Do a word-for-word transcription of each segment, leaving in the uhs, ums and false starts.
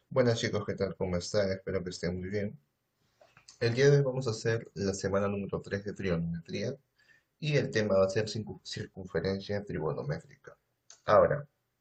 Buenas chicos, ¿qué tal? ¿Cómo están? Espero que estén muy bien. El día de hoy vamos a hacer la semana número tres de trigonometría y el tema va a ser circun- circunferencia trigonométrica. Ahora,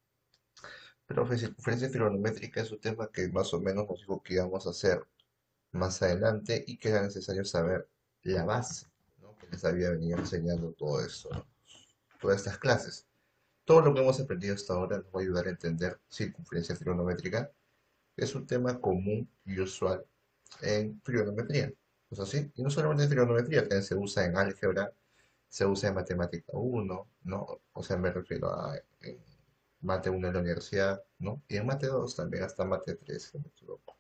profe, circunferencia trigonométrica es un tema que más o menos nos dijo que íbamos a hacer más adelante y que era necesario saber la base, ¿no? Que les había venido enseñando todo esto, ¿no? Todas estas clases. Todo lo que hemos aprendido hasta ahora nos va a ayudar a entender circunferencia trigonométrica. Es un tema común y usual en trigonometría. Pues así, y no solamente en trigonometría, también se usa en álgebra, se usa en matemática uno, ¿no? O sea, me refiero a en mate uno en la universidad, ¿no? Y en mate dos también, hasta mate tres, si no me equivoco.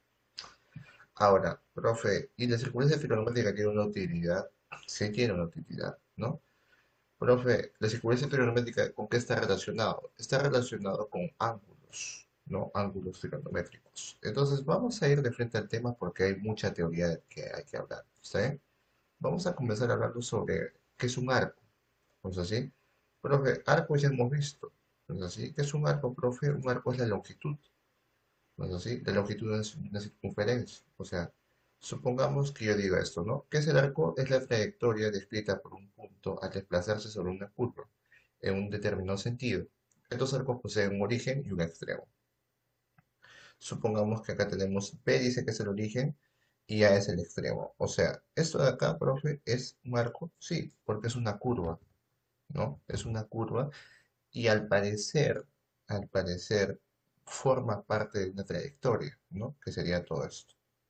Ahora, profe, ¿y la circunferencia trigonométrica tiene una utilidad? Sí tiene una utilidad, ¿no? Profe, la circunferencia trigonométrica, ¿con qué está relacionado? Está relacionado con ángulos, ¿no? Ángulos trigonométricos. Entonces, vamos a ir de frente al tema porque hay mucha teoría que hay que hablar, ¿está bien? Vamos a comenzar hablando sobre qué es un arco, ¿no es así? Profe, arco ya hemos visto, ¿no es así? ¿Qué es un arco, profe? Un arco es la longitud, ¿no es así? La longitud es una circunferencia. O sea, supongamos que yo diga esto, ¿no? ¿Qué es el arco? Es la trayectoria descrita por un punto al desplazarse sobre una curva en un determinado sentido. Estos arcos poseen un origen y un extremo. Supongamos que acá tenemos P, dice que es el origen, y A es el extremo. O sea, esto de acá, profe, ¿es un arco? Sí, porque es una curva, ¿no? Es una curva y al parecer, al parecer, forma parte de una trayectoria, ¿no? Que sería todo esto,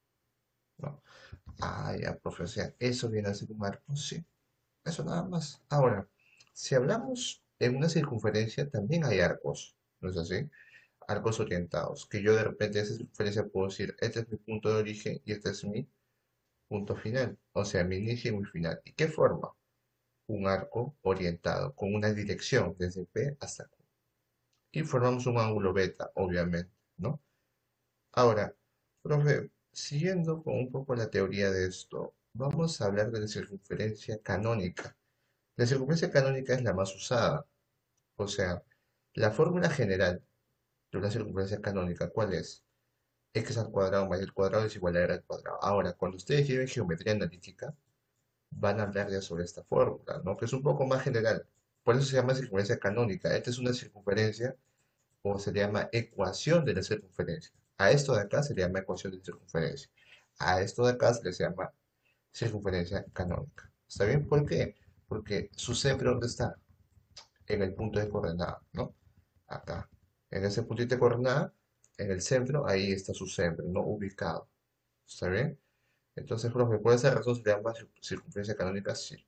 ¿no? Ah, ya, profe, o sea, eso viene a ser un arco, sí, eso nada más. Ahora, si hablamos en una circunferencia, también hay arcos, ¿no es así? Arcos orientados, que yo de repente de esa circunferencia puedo decir, este es mi punto de origen y este es mi punto final, o sea, mi inicio y mi final. ¿Y qué forma? Un arco orientado con una dirección desde P hasta Q. Y formamos un ángulo beta, obviamente, ¿no? Ahora, profe, siguiendo con un poco la teoría de esto, vamos a hablar de la circunferencia canónica. La circunferencia canónica es la más usada, o sea, la fórmula general de una circunferencia canónica, ¿cuál es? X al cuadrado más el cuadrado es igual a R al cuadrado. Ahora, cuando ustedes lleven geometría analítica, van a hablar ya sobre esta fórmula, ¿no? Que es un poco más general. Por eso se llama circunferencia canónica. Esta es una circunferencia o se le llama ecuación de la circunferencia. A esto de acá se le llama ecuación de circunferencia. A esto de acá se le llama circunferencia canónica. ¿Está bien? ¿Por qué? Porque su centro, ¿dónde está? En el punto de coordenada, ¿no? Acá. En ese puntito de coordenada, en el centro, ahí está su centro, ¿no? Ubicado. ¿Está bien? Entonces, profe, por esa razón se le llama circunferencia canónica, sí.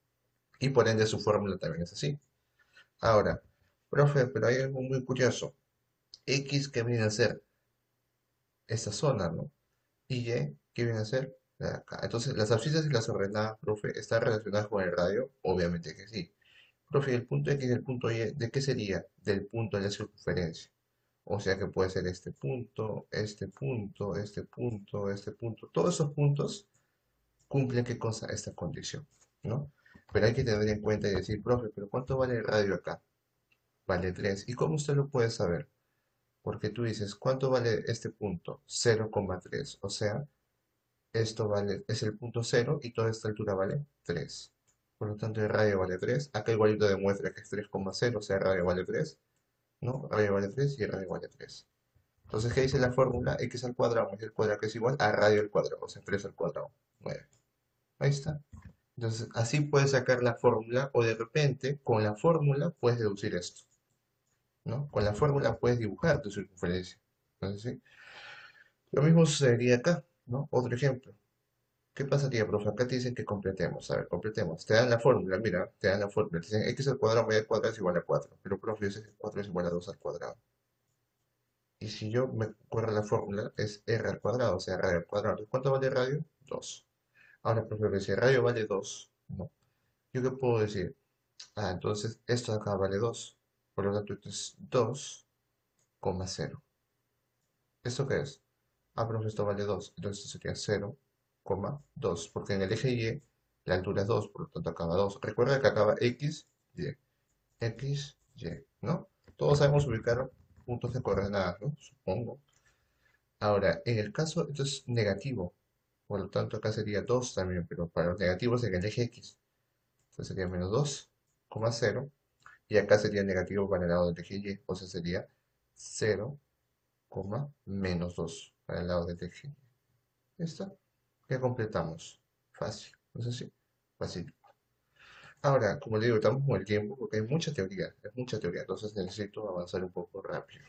Y por ende su fórmula también es así. Ahora, profe, pero hay algo muy curioso. X, ¿qué viene a ser? Esta zona, ¿no? Y Y, ¿qué viene a ser? La de acá. Entonces, las abscisas y las ordenadas, profe, ¿están relacionadas con el radio? Obviamente que sí. Profe, el punto X y el punto Y, ¿de qué sería? Del punto de la circunferencia. O sea que puede ser este punto, este punto, este punto, este punto. Todos esos puntos cumplen qué cosa, esta condición, ¿no? Pero hay que tener en cuenta y decir, profe, ¿pero cuánto vale el radio acá? Vale tres. ¿Y cómo usted lo puede saber? Porque tú dices, ¿cuánto vale este punto? cero coma tres. O sea, esto vale, es el punto cero y toda esta altura vale tres. Por lo tanto, el radio vale tres. Acá igualito demuestra que es tres coma cero, o sea, el radio vale tres. ¿No? Radio vale tres y el radio vale tres. Entonces, ¿qué dice la fórmula? X al cuadrado más el cuadrado que es igual a radio al cuadrado, o sea, tres al cuadrado, nueve. Ahí está. Entonces, así puedes sacar la fórmula o de repente, con la fórmula puedes deducir esto, ¿no? Con la fórmula puedes dibujar tu circunferencia. Entonces, ¿sí? Lo mismo sucedería acá, ¿no? Otro ejemplo. ¿Qué pasaría, profe? Acá te dicen que completemos. A ver, completemos. Te dan la fórmula, mira, te dan la fórmula. Te dicen x al cuadrado más y al cuadrado es igual a cuatro. Pero, profe, yo sé que cuatro es igual a dos al cuadrado. Y si yo me acuerdo la fórmula, es r al cuadrado, o sea, radio al cuadrado. Entonces, ¿cuánto vale radio? Dos. Ahora, profe, si radio vale dos, ¿no? ¿Yo qué puedo decir? Ah, entonces esto de acá vale dos. Por lo tanto, esto es dos coma cero. ¿Esto qué es? Ah, pero esto vale dos. Entonces esto sería cero coma dos. Porque en el eje Y la altura es dos, por lo tanto acaba dos. Recuerda que acaba X, Y. X, Y, ¿no? Todos sabemos ubicar puntos de coordenadas, ¿no? Supongo. Ahora, en el caso, esto es negativo, por lo tanto acá sería dos también, pero para los negativos en el eje X, entonces sería menos dos coma cero, y acá sería negativo para el lado del eje Y, o sea, sería cero, menos dos para el lado del eje Y. ¿Listo? Ya completamos. Fácil, ¿no es así? Fácil. Ahora, como le digo, estamos con el tiempo porque hay mucha teoría, es mucha teoría, entonces necesito avanzar un poco rápido.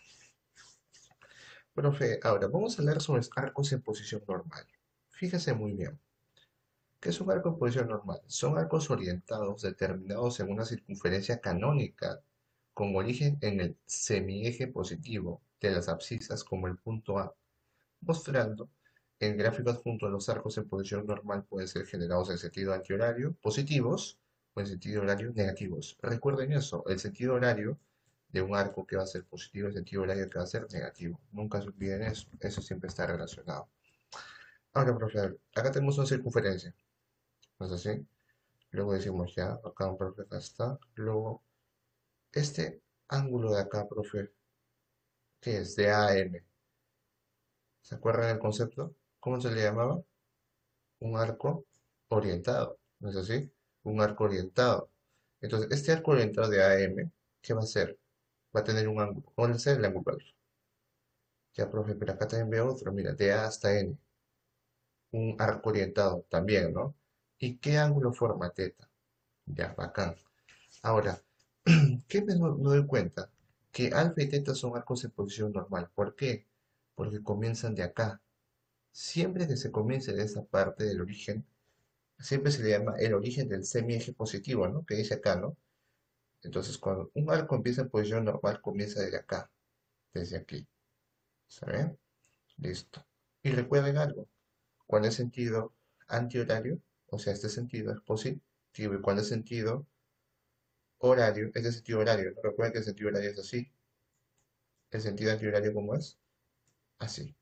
Profe, ahora vamos a hablar sobre arcos en posición normal. Fíjese muy bien. ¿Qué es un arco en posición normal? Son arcos orientados determinados en una circunferencia canónica con origen en el semieje positivo de las abscisas como el punto A, mostrando en gráfico adjunto los arcos en posición normal pueden ser generados en sentido antihorario positivos o en sentido horario negativos. Recuerden eso, el sentido horario de un arco que va a ser positivo, el sentido horario que va a ser negativo. Nunca se olviden eso, eso siempre está relacionado. Ahora, profe, acá tenemos una circunferencia, ¿no es así? Luego decimos ya, acá, profe, acá está. Luego, este ángulo de acá, profe, ¿qué es? De A a M. ¿Se acuerdan del concepto? ¿Cómo se le llamaba? Un arco orientado, ¿no es así? Un arco orientado. Entonces, este arco orientado de A M, ¿qué va a hacer? Va a tener un ángulo. ¿Cuál va a ser el ángulo alfa? Ya, profe, pero acá también veo otro, mira, de A hasta N. Un arco orientado también, ¿no? ¿Y qué ángulo forma teta? Ya, bacán. Ahora, ¿qué me do- me doy cuenta? Que alfa y teta son arcos en posición normal. ¿Por qué? Porque comienzan de acá. Siempre que se comience de esa parte del origen, siempre se le llama el origen del semieje positivo, ¿no? Que dice acá, ¿no? Entonces, cuando un arco empieza en posición normal, comienza desde acá, desde aquí. ¿Saben? Listo. Y recuerden algo, cuando es sentido antihorario, o sea, este sentido es positivo, y cuando es sentido horario, este sentido horario, ¿no? Recuerden que el sentido horario es así. El sentido antihorario, ¿cómo es? Así,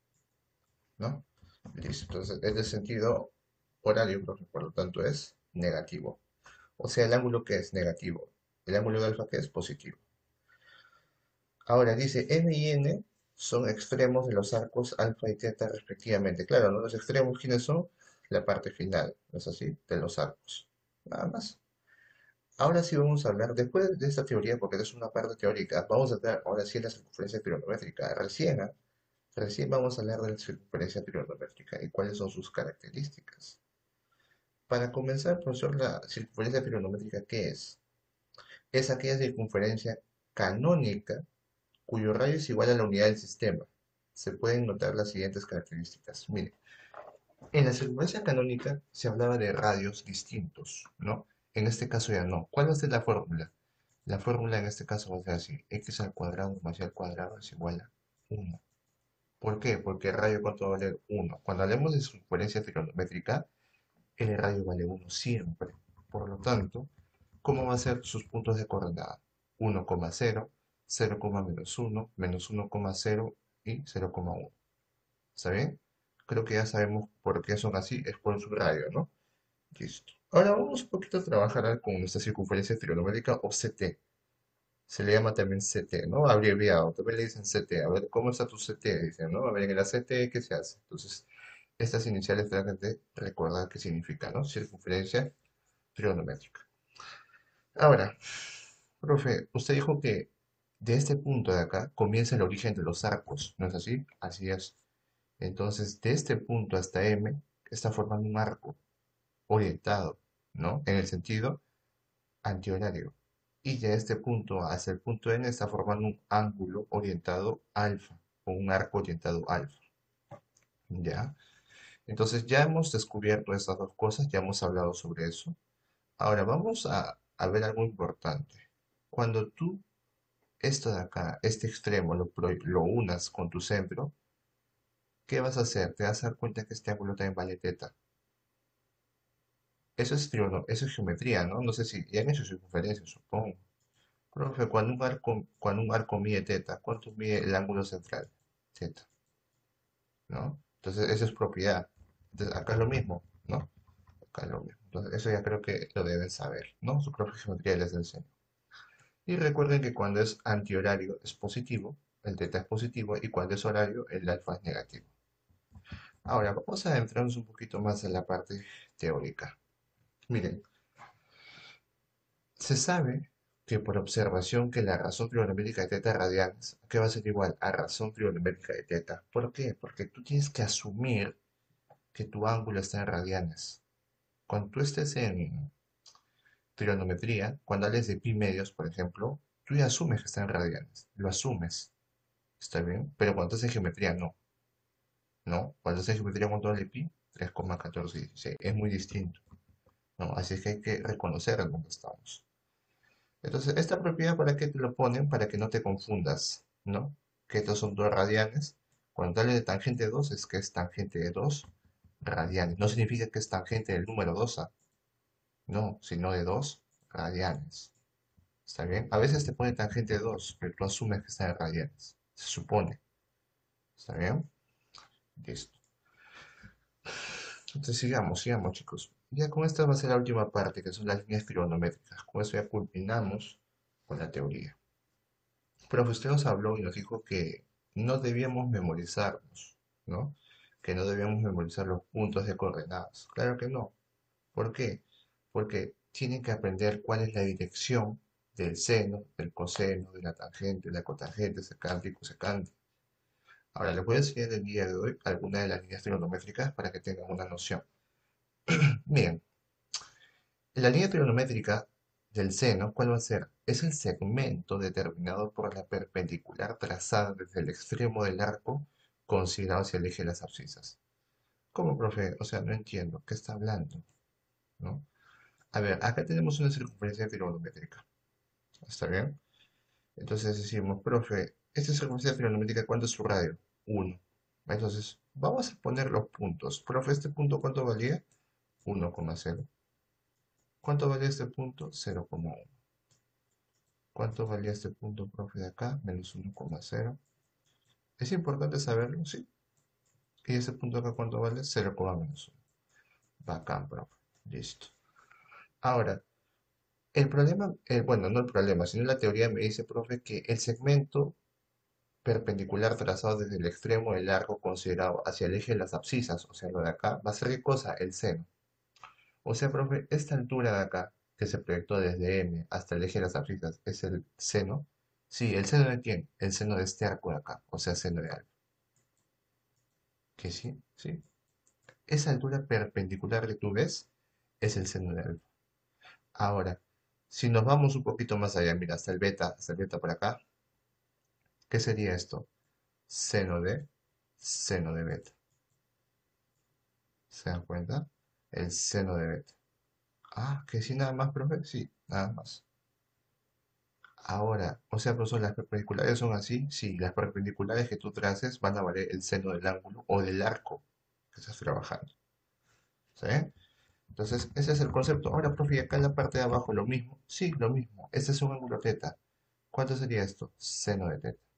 ¿no? Listo. Entonces, este sentido horario, por por lo tanto, es negativo. O sea, el ángulo que es negativo. El ángulo de alfa que es positivo. Ahora dice M y N son extremos de los arcos alfa y teta respectivamente. Claro, ¿no? Los extremos, ¿quiénes son? La parte final, ¿no es así? De los arcos. Nada más. Ahora sí vamos a hablar, después de esta teoría, porque es una parte teórica, vamos a hablar ahora sí de la circunferencia trigonométrica. Recién, ¿ah? Recién vamos a hablar de la circunferencia trigonométrica y cuáles son sus características. Para comenzar, profesor, la circunferencia trigonométrica, ¿qué es? Es aquella circunferencia canónica cuyo radio es igual a la unidad del sistema. Se pueden notar las siguientes características. Mire, en la circunferencia canónica se hablaba de radios distintos, ¿no? En este caso ya no. ¿Cuál va a ser la fórmula? La fórmula en este caso va a ser así: x al cuadrado más y al cuadrado es igual a uno. ¿Por qué? Porque el radio, ¿cuánto va a valer? Uno. Cuando hablemos de circunferencia trigonométrica, el radio vale uno siempre. Por lo tanto, ¿cómo van a ser sus puntos de coordenada? uno coma cero, cero, menos uno, menos uno coma cero y cero coma uno. ¿Está bien? Creo que ya sabemos por qué son así, es por su radio, ¿no? Listo. Ahora vamos un poquito a trabajar con nuestra circunferencia trigonométrica o C T. Se le llama también C T, ¿no? Abreviado. También le dicen C T. A ver, ¿cómo está tu C T? Dicen, ¿no? A ver, en la C T, ¿qué se hace? Entonces, estas iniciales tratan de recordar qué significa, ¿no? Circunferencia trigonométrica. Ahora, profe, usted dijo que de este punto de acá comienza el origen de los arcos, ¿no es así? Así es. Entonces, de este punto hasta M está formando un arco orientado, ¿no? En el sentido antihorario. Y de este punto hacia el punto N está formando un ángulo orientado alfa, o un arco orientado alfa, ¿ya? Entonces, ya hemos descubierto estas dos cosas, ya hemos hablado sobre eso. Ahora, vamos a, a ver algo importante. Cuando tú esto de acá, este extremo, lo, pro- lo unas con tu centro, ¿qué vas a hacer? Te vas a dar cuenta que este ángulo también vale teta. Eso es, trigono- eso es geometría, ¿no? No sé si ya han hecho circunferencias, supongo. Profe, cuando un arco, cuando un arco mide teta, ¿cuánto mide el ángulo central? Teta, ¿no? Entonces, eso es propiedad. Entonces, acá es lo mismo, ¿no? Acá es lo mismo. Entonces, eso ya creo que lo deben saber, ¿no? Su propia geometría les enseña. Y recuerden que cuando es antihorario es positivo el teta es positivo, y cuando es horario, el alfa es negativo. Ahora, vamos a adentrarnos un poquito más en la parte teórica. Miren, se sabe que por observación que la razón trigonométrica de teta radianes, que va a ser igual a razón trigonométrica de teta. ¿Por qué? Porque tú tienes que asumir que tu ángulo está en radianes. Cuando tú estés en trigonometría, cuando hables de pi medios, por ejemplo, tú ya asumes que está en radianes. Lo asumes, ¿está bien? Pero cuando estás en geometría, no. ¿No? Cuando estás en geometría, ¿cuánto vale pi? tres coma uno cuatro uno seis. Es muy distinto, ¿no? Así es que hay que reconocer en dónde estamos. Entonces, esta propiedad, ¿para qué te lo ponen? Para que no te confundas, ¿no? Que estos son dos radianes. Cuando hablas de tangente dos, es que es tangente de dos radianes. No significa que es tangente del número dos, ¿ah? No, sino de dos radianes. ¿Está bien? A veces te pone tangente de dos, pero tú asumes que está en radianes. Se supone. ¿Está bien? Listo. Entonces sigamos, sigamos, chicos. Ya con esta va a ser la última parte, que son las líneas trigonométricas. Con eso ya culminamos con la teoría. Profe, usted nos habló y nos dijo que no debíamos memorizarnos, ¿no? Que no debíamos memorizar los puntos de coordenadas. Claro que no. ¿Por qué? Porque tienen que aprender cuál es la dirección del seno, del coseno, de la tangente, de la cotangente, secante y cosecante. Ahora les voy a enseñar el día de hoy algunas de las líneas trigonométricas para que tengan una noción. Bien, la línea trigonométrica del seno, ¿cuál va a ser? Es el segmento determinado por la perpendicular trazada desde el extremo del arco considerado hacia el eje de las abscisas. ¿Cómo, profe? O sea, no entiendo. ¿Qué está hablando? ¿No? A ver, acá tenemos una circunferencia trigonométrica. ¿Está bien? Entonces decimos, profe, esta circunferencia trigonométrica, ¿cuánto es su radio? Uno. Entonces, vamos a poner los puntos. Profe, ¿este punto cuánto valía? uno coma cero. ¿Cuánto valía este punto? cero coma uno. ¿Cuánto valía este punto, profe, de acá? Menos uno coma cero. ¿Es importante saberlo? Sí. ¿Y ese punto acá cuánto vale? cero coma menos uno. Bacán, profe. Listo. Ahora, el problema, eh, bueno, no el problema, sino la teoría me dice, profe, que el segmento perpendicular trazado desde el extremo del arco considerado hacia el eje de las abscisas, o sea, lo de acá, va a ser ¿qué cosa? El seno. O sea, profe, esta altura de acá, que se proyectó desde M hasta el eje de las abscisas, ¿es el seno? Sí, ¿el seno de quién? El seno de este arco de acá, o sea, seno de alfa. ¿Que sí? Sí. Esa altura perpendicular que tú ves es el seno de alfa. Ahora, si nos vamos un poquito más allá, mira, hasta el beta, hasta el beta por acá, ¿qué sería esto? Seno de, seno de beta. ¿Se dan cuenta? El seno de beta. Ah, que sí, nada más, profe. Sí, nada más. Ahora, o sea, profesor, las perpendiculares son así. Sí, las perpendiculares que tú traces van a valer el seno del ángulo o del arco que estás trabajando. ¿Sí? Entonces, ese es el concepto. Ahora, profe, y acá en la parte de abajo lo mismo. Sí, lo mismo. Este es un ángulo teta. ¿Cuánto sería esto? Seno de teta.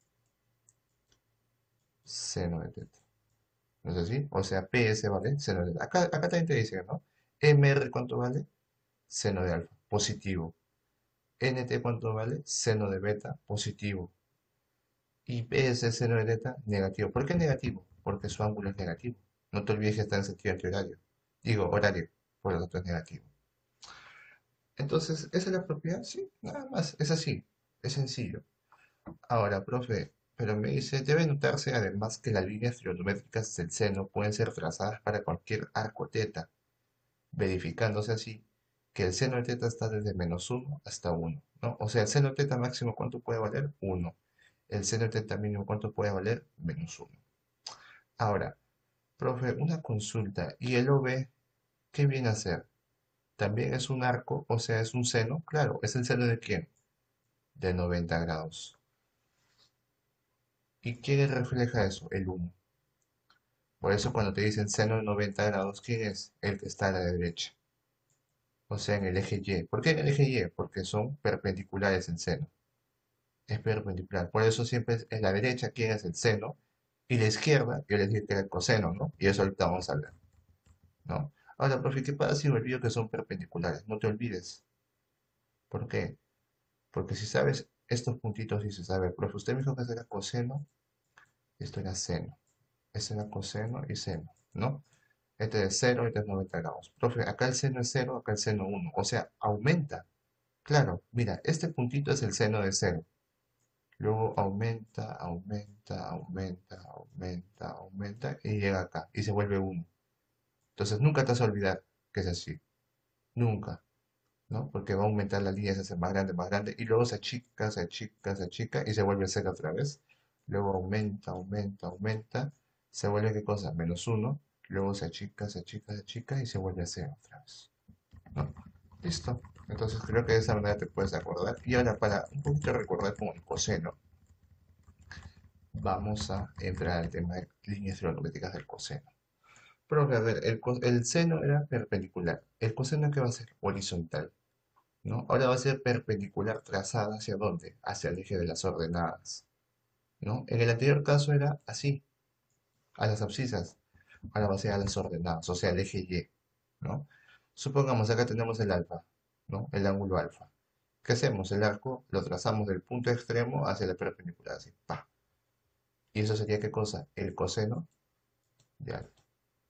Seno de teta. ¿No es así? O sea, P S vale seno de teta. Acá, acá también te dice, ¿no? M R, ¿cuánto vale? Seno de alfa. Positivo. N T, ¿cuánto vale? Seno de beta. Positivo. Y P S, seno de teta. Negativo. ¿Por qué negativo? Porque su ángulo es negativo. No te olvides que está en sentido antihorario. Digo, horario. Por lo tanto es negativo. Entonces, ¿esa es la propiedad? Sí, nada más. Es así. Es sencillo. Ahora, profe, pero me dice, debe notarse además que las líneas trigonométricas del seno pueden ser trazadas para cualquier arco teta, verificándose así que el seno de teta está desde menos uno hasta uno, ¿no? O sea, el seno de teta máximo, ¿cuánto puede valer? Uno. El seno de teta mínimo, ¿cuánto puede valer? Menos uno. Ahora, profe, una consulta. ¿Y el O B qué viene a ser? ¿También es un arco? O sea, ¿es un seno? Claro, ¿es el seno de quién? De noventa grados. ¿Y quién refleja eso? El uno. Por eso cuando te dicen seno de noventa grados, ¿quién es? El que está a la derecha. O sea, en el eje Y. ¿Por qué en el eje Y? Porque son perpendiculares en seno. Es perpendicular. Por eso siempre es en la derecha quién es el seno y la izquierda, yo les dije que era el coseno, ¿no? Y eso ahorita vamos a ver, ¿no? Ahora, profe, ¿qué pasa si me olvido que son perpendiculares? No te olvides. ¿Por qué? Porque si sabes estos puntitos sí se sabe, profe, usted me dijo que esto era coseno, esto era seno, esto era coseno y seno, ¿no? Este es cero, este es noventa grados. Profe, acá el seno es cero, acá el seno uno, o sea, aumenta. Claro, mira, este puntito es el seno de cero. Luego aumenta, aumenta, aumenta, aumenta, aumenta y llega acá y se vuelve uno. Entonces nunca te vas a olvidar que es así. Nunca, ¿no? Porque va a aumentar la línea, se hace más grande, más grande y luego se achica, se achica, se achica y se vuelve cero otra vez. Luego aumenta, aumenta, aumenta. Se vuelve ¿qué cosa? Menos uno. Luego se achica, se achica, se achica y se vuelve a cero otra vez, ¿no? Listo. Entonces creo que de esa manera te puedes acordar. Y ahora para un poquito recordar con el coseno, vamos a entrar al tema de líneas trigonométricas del coseno. Pero a ver, el, co- el seno era perpendicular. ¿El coseno qué va a ser? Horizontal, ¿no? Ahora va a ser perpendicular trazada hacia dónde? Hacia el eje de las ordenadas, ¿no? En el anterior caso era así, a las abscisas. Ahora va a ser a las ordenadas, o sea, el eje Y, ¿no? Supongamos acá tenemos el alfa, ¿no? El ángulo alfa. ¿Qué hacemos? El arco lo trazamos del punto extremo hacia la perpendicular, así, pa. ¿Y eso sería qué cosa? El coseno de alfa.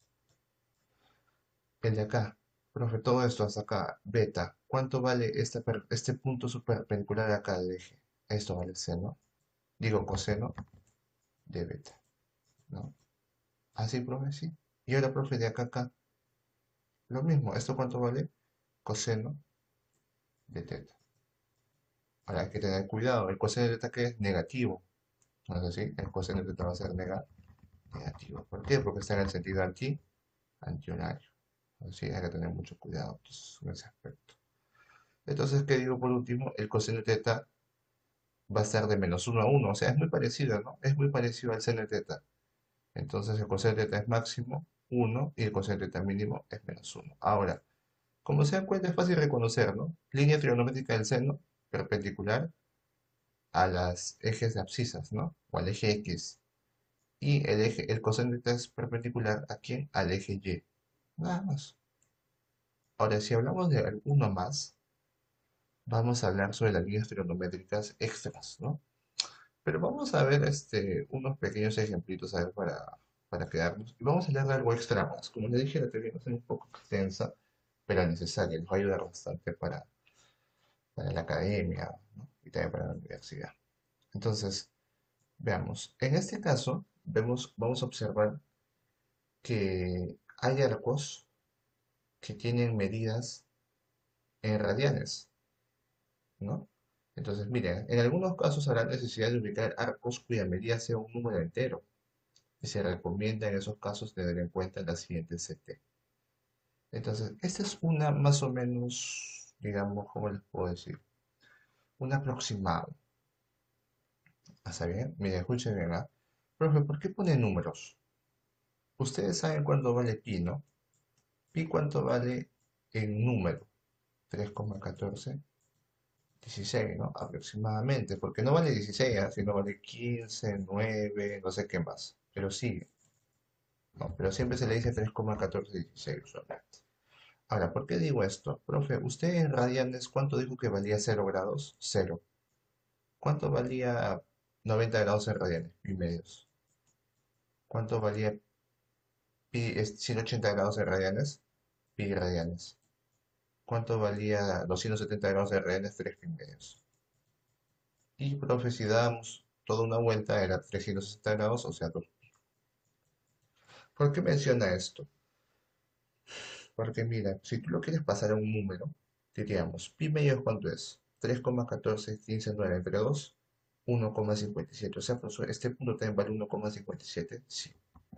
El de acá, profe, todo esto hasta acá, beta, ¿cuánto vale este, per- este punto superperpendicular acá del eje? Esto vale seno, digo coseno de beta, ¿no? Así, profe, sí. Y ahora, profe, de acá a acá, lo mismo, ¿esto cuánto vale? Coseno de teta. Ahora hay que tener cuidado, el coseno de teta que es negativo, ¿no es así? El coseno de teta va a ser nega- negativo. ¿Por qué? Porque está en el sentido anti, antiorario. Así hay que tener mucho cuidado entonces, en ese aspecto. Entonces, ¿qué digo por último? El coseno de teta va a ser de menos uno a uno, o sea, es muy parecido, ¿no? Es muy parecido al seno de teta. Entonces el coseno de teta es máximo uno y el coseno de teta mínimo es menos uno. Ahora, como se dan cuenta, es fácil reconocer, ¿no? Línea trigonométrica del seno perpendicular a las ejes de abscisas, ¿no? O al eje X. Y el eje, el coseno de teta es perpendicular a quién? Al eje Y. Nada más. Ahora, si hablamos de alguno más, vamos a hablar sobre las líneas trigonométricas extras, ¿no? Pero vamos a ver este, unos pequeños ejemplitos a ver, para, para quedarnos. Y vamos a hablar de algo extra más. Como les dije, la teoría va a ser un poco extensa, pero necesaria. Nos va a ayudar bastante para, para la academia, ¿no? Y también para la universidad. Entonces, veamos. En este caso, vemos, vamos a observar que hay arcos que tienen medidas en radianes, ¿no? Entonces, miren, en algunos casos habrá necesidad de ubicar arcos cuya medida sea un número entero. Y se recomienda en esos casos tener en cuenta la siguiente C T. Entonces, esta es una más o menos, digamos, ¿cómo les puedo decir? Un aproximado. ¿Está bien? Mira, escuchen bien, ¿ah? Profe, ¿por qué pone números? Ustedes saben cuánto vale pi, ¿no? Pi cuánto vale en número. Tres coma catorce dieciséis, ¿no? Aproximadamente, porque no vale dieciséis, ¿ah? Sino vale quince, nueve, no sé qué más. Pero sigue, ¿no? Pero siempre se le dice tres coma catorce dieciséis usualmente. Ahora, ¿por qué digo esto? Profe, ¿usted en radianes cuánto dijo que valía cero grados? Cero. ¿Cuánto valía noventa grados en radianes? Pi medios. ¿Cuánto valía pi, es- ciento ochenta grados en radianes? Pi radianes. ¿Cuánto valía doscientos setenta grados en radianes? Tres pi medios. Y, profe, si damos toda una vuelta, era trescientos sesenta grados, o sea, dos. ¿Por qué menciona esto? Porque mira, si tú lo quieres pasar a un número, diríamos, pi medios, ¿cuánto es? Tres coma catorce quince nueve entre dos, uno coma cincuenta y siete. O sea, profesor, ¿este punto también vale uno coma cincuenta y siete? Sí.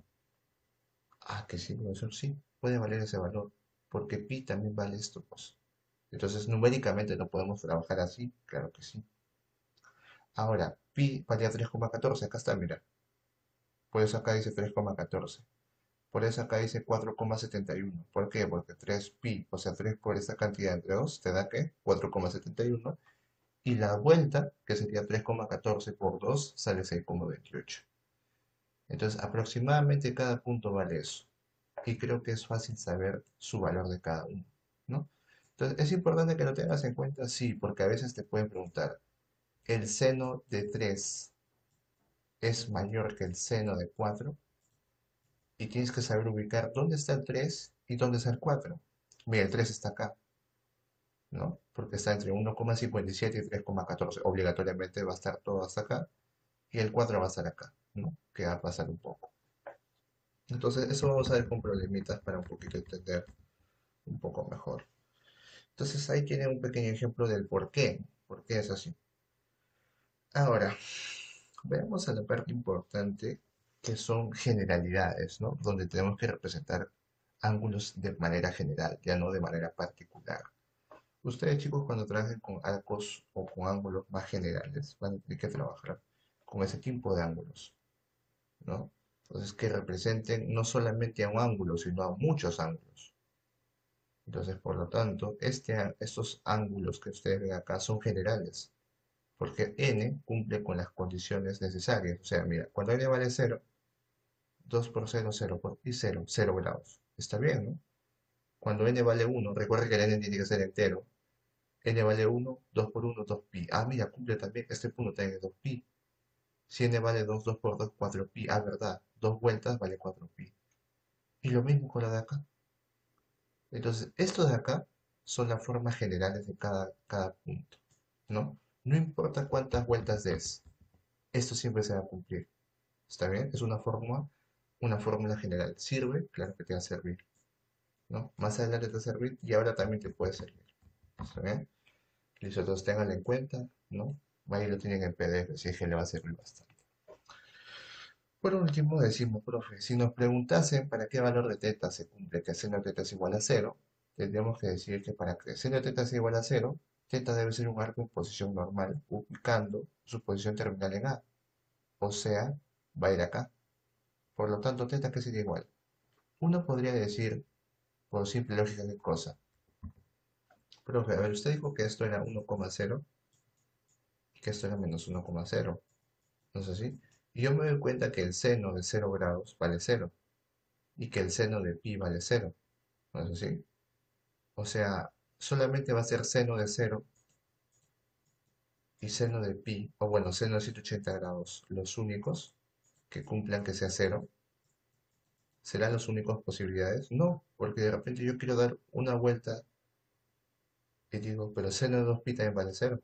Ah, que sí, profesor, sí. Puede valer ese valor. Porque pi también vale esto, pues. Entonces, numéricamente no podemos trabajar así. Claro que sí. Ahora, pi valía tres coma catorce. Acá está, mira. Por eso acá dice tres coma catorce. Por eso acá dice cuatro coma setenta y uno. ¿Por qué? Porque tres pi, o sea, tres por esta cantidad entre dos, te da que cuatro coma setenta y uno. Y la vuelta, que sería tres coma catorce por dos, sale seis coma veintiocho. Entonces, aproximadamente cada punto vale eso. Y creo que es fácil saber su valor de cada uno, ¿no? Entonces, ¿es importante que lo tengas en cuenta? Sí, porque a veces te pueden preguntar, el seno de tres es mayor que el seno de cuatro y tienes que saber ubicar dónde está el tres y dónde está el cuatro. Mira, el tres está acá, ¿no? Porque está entre uno coma cincuenta y siete y tres coma catorce. Obligatoriamente va a estar todo hasta acá y el cuatro va a estar acá, ¿no? Que va a pasar un poco. Entonces, eso vamos a ver con problemitas para un poquito entender un poco mejor. Entonces, ahí tiene un pequeño ejemplo del por qué, por qué es así. Ahora, veamos a la parte importante que son generalidades, ¿no? Donde tenemos que representar ángulos de manera general, ya no de manera particular. Ustedes, chicos, cuando trabajen con arcos o con ángulos más generales, van a tener que trabajar con ese tipo de ángulos, ¿no? Entonces, que representen no solamente a un ángulo, sino a muchos ángulos. Entonces, por lo tanto, este, estos ángulos que ustedes ven acá son generales, porque n cumple con las condiciones necesarias. O sea, mira, cuando n vale cero, dos por cero, cero por pi, cero, cero grados. Está bien, ¿no? Cuando n vale uno, recuerda que el n tiene que ser entero. N vale uno, dos por uno, dos pi. Ah, mira, cumple también, este punto tiene dos pi. Si n vale dos, dos por dos, cuatro pi. Ah, verdad, dos vueltas vale cuatro pi. Y lo mismo con la de acá. Entonces, estos de acá son las formas generales de cada, cada punto, ¿no? No importa cuántas vueltas des, esto siempre se va a cumplir. ¿Está bien? Es una fórmula, una fórmula general. ¿Sirve? Claro que te va a servir, ¿no? Más adelante te va a servir y ahora también te puede servir. ¿Está bien? Listo, entonces ténganlo en cuenta, ¿no? Ahí lo tienen en P D F, si es que le va a servir bastante. Por último, decimos, profe, si nos preguntasen para qué valor de teta se cumple que seno de teta es igual a cero, tendríamos que decir que para que seno de teta sea igual a cero, teta debe ser un arco en posición normal, ubicando su posición terminal en A. O sea, va a ir acá. Por lo tanto, teta que sería igual. Uno podría decir, por simple lógica, ¿qué cosa? Profe, a ver, usted dijo que esto era uno coma cero y que esto era menos uno coma cero. ¿No es así? Y yo me doy cuenta que el seno de cero grados vale cero y que el seno de pi vale cero. ¿No es así? O sea, solamente va a ser seno de cero y seno de pi, o bueno, seno de ciento ochenta grados, los únicos que cumplan que sea cero. ¿Serán las únicas posibilidades? No, porque de repente yo quiero dar una vuelta y digo, pero seno de dos pi también vale cero,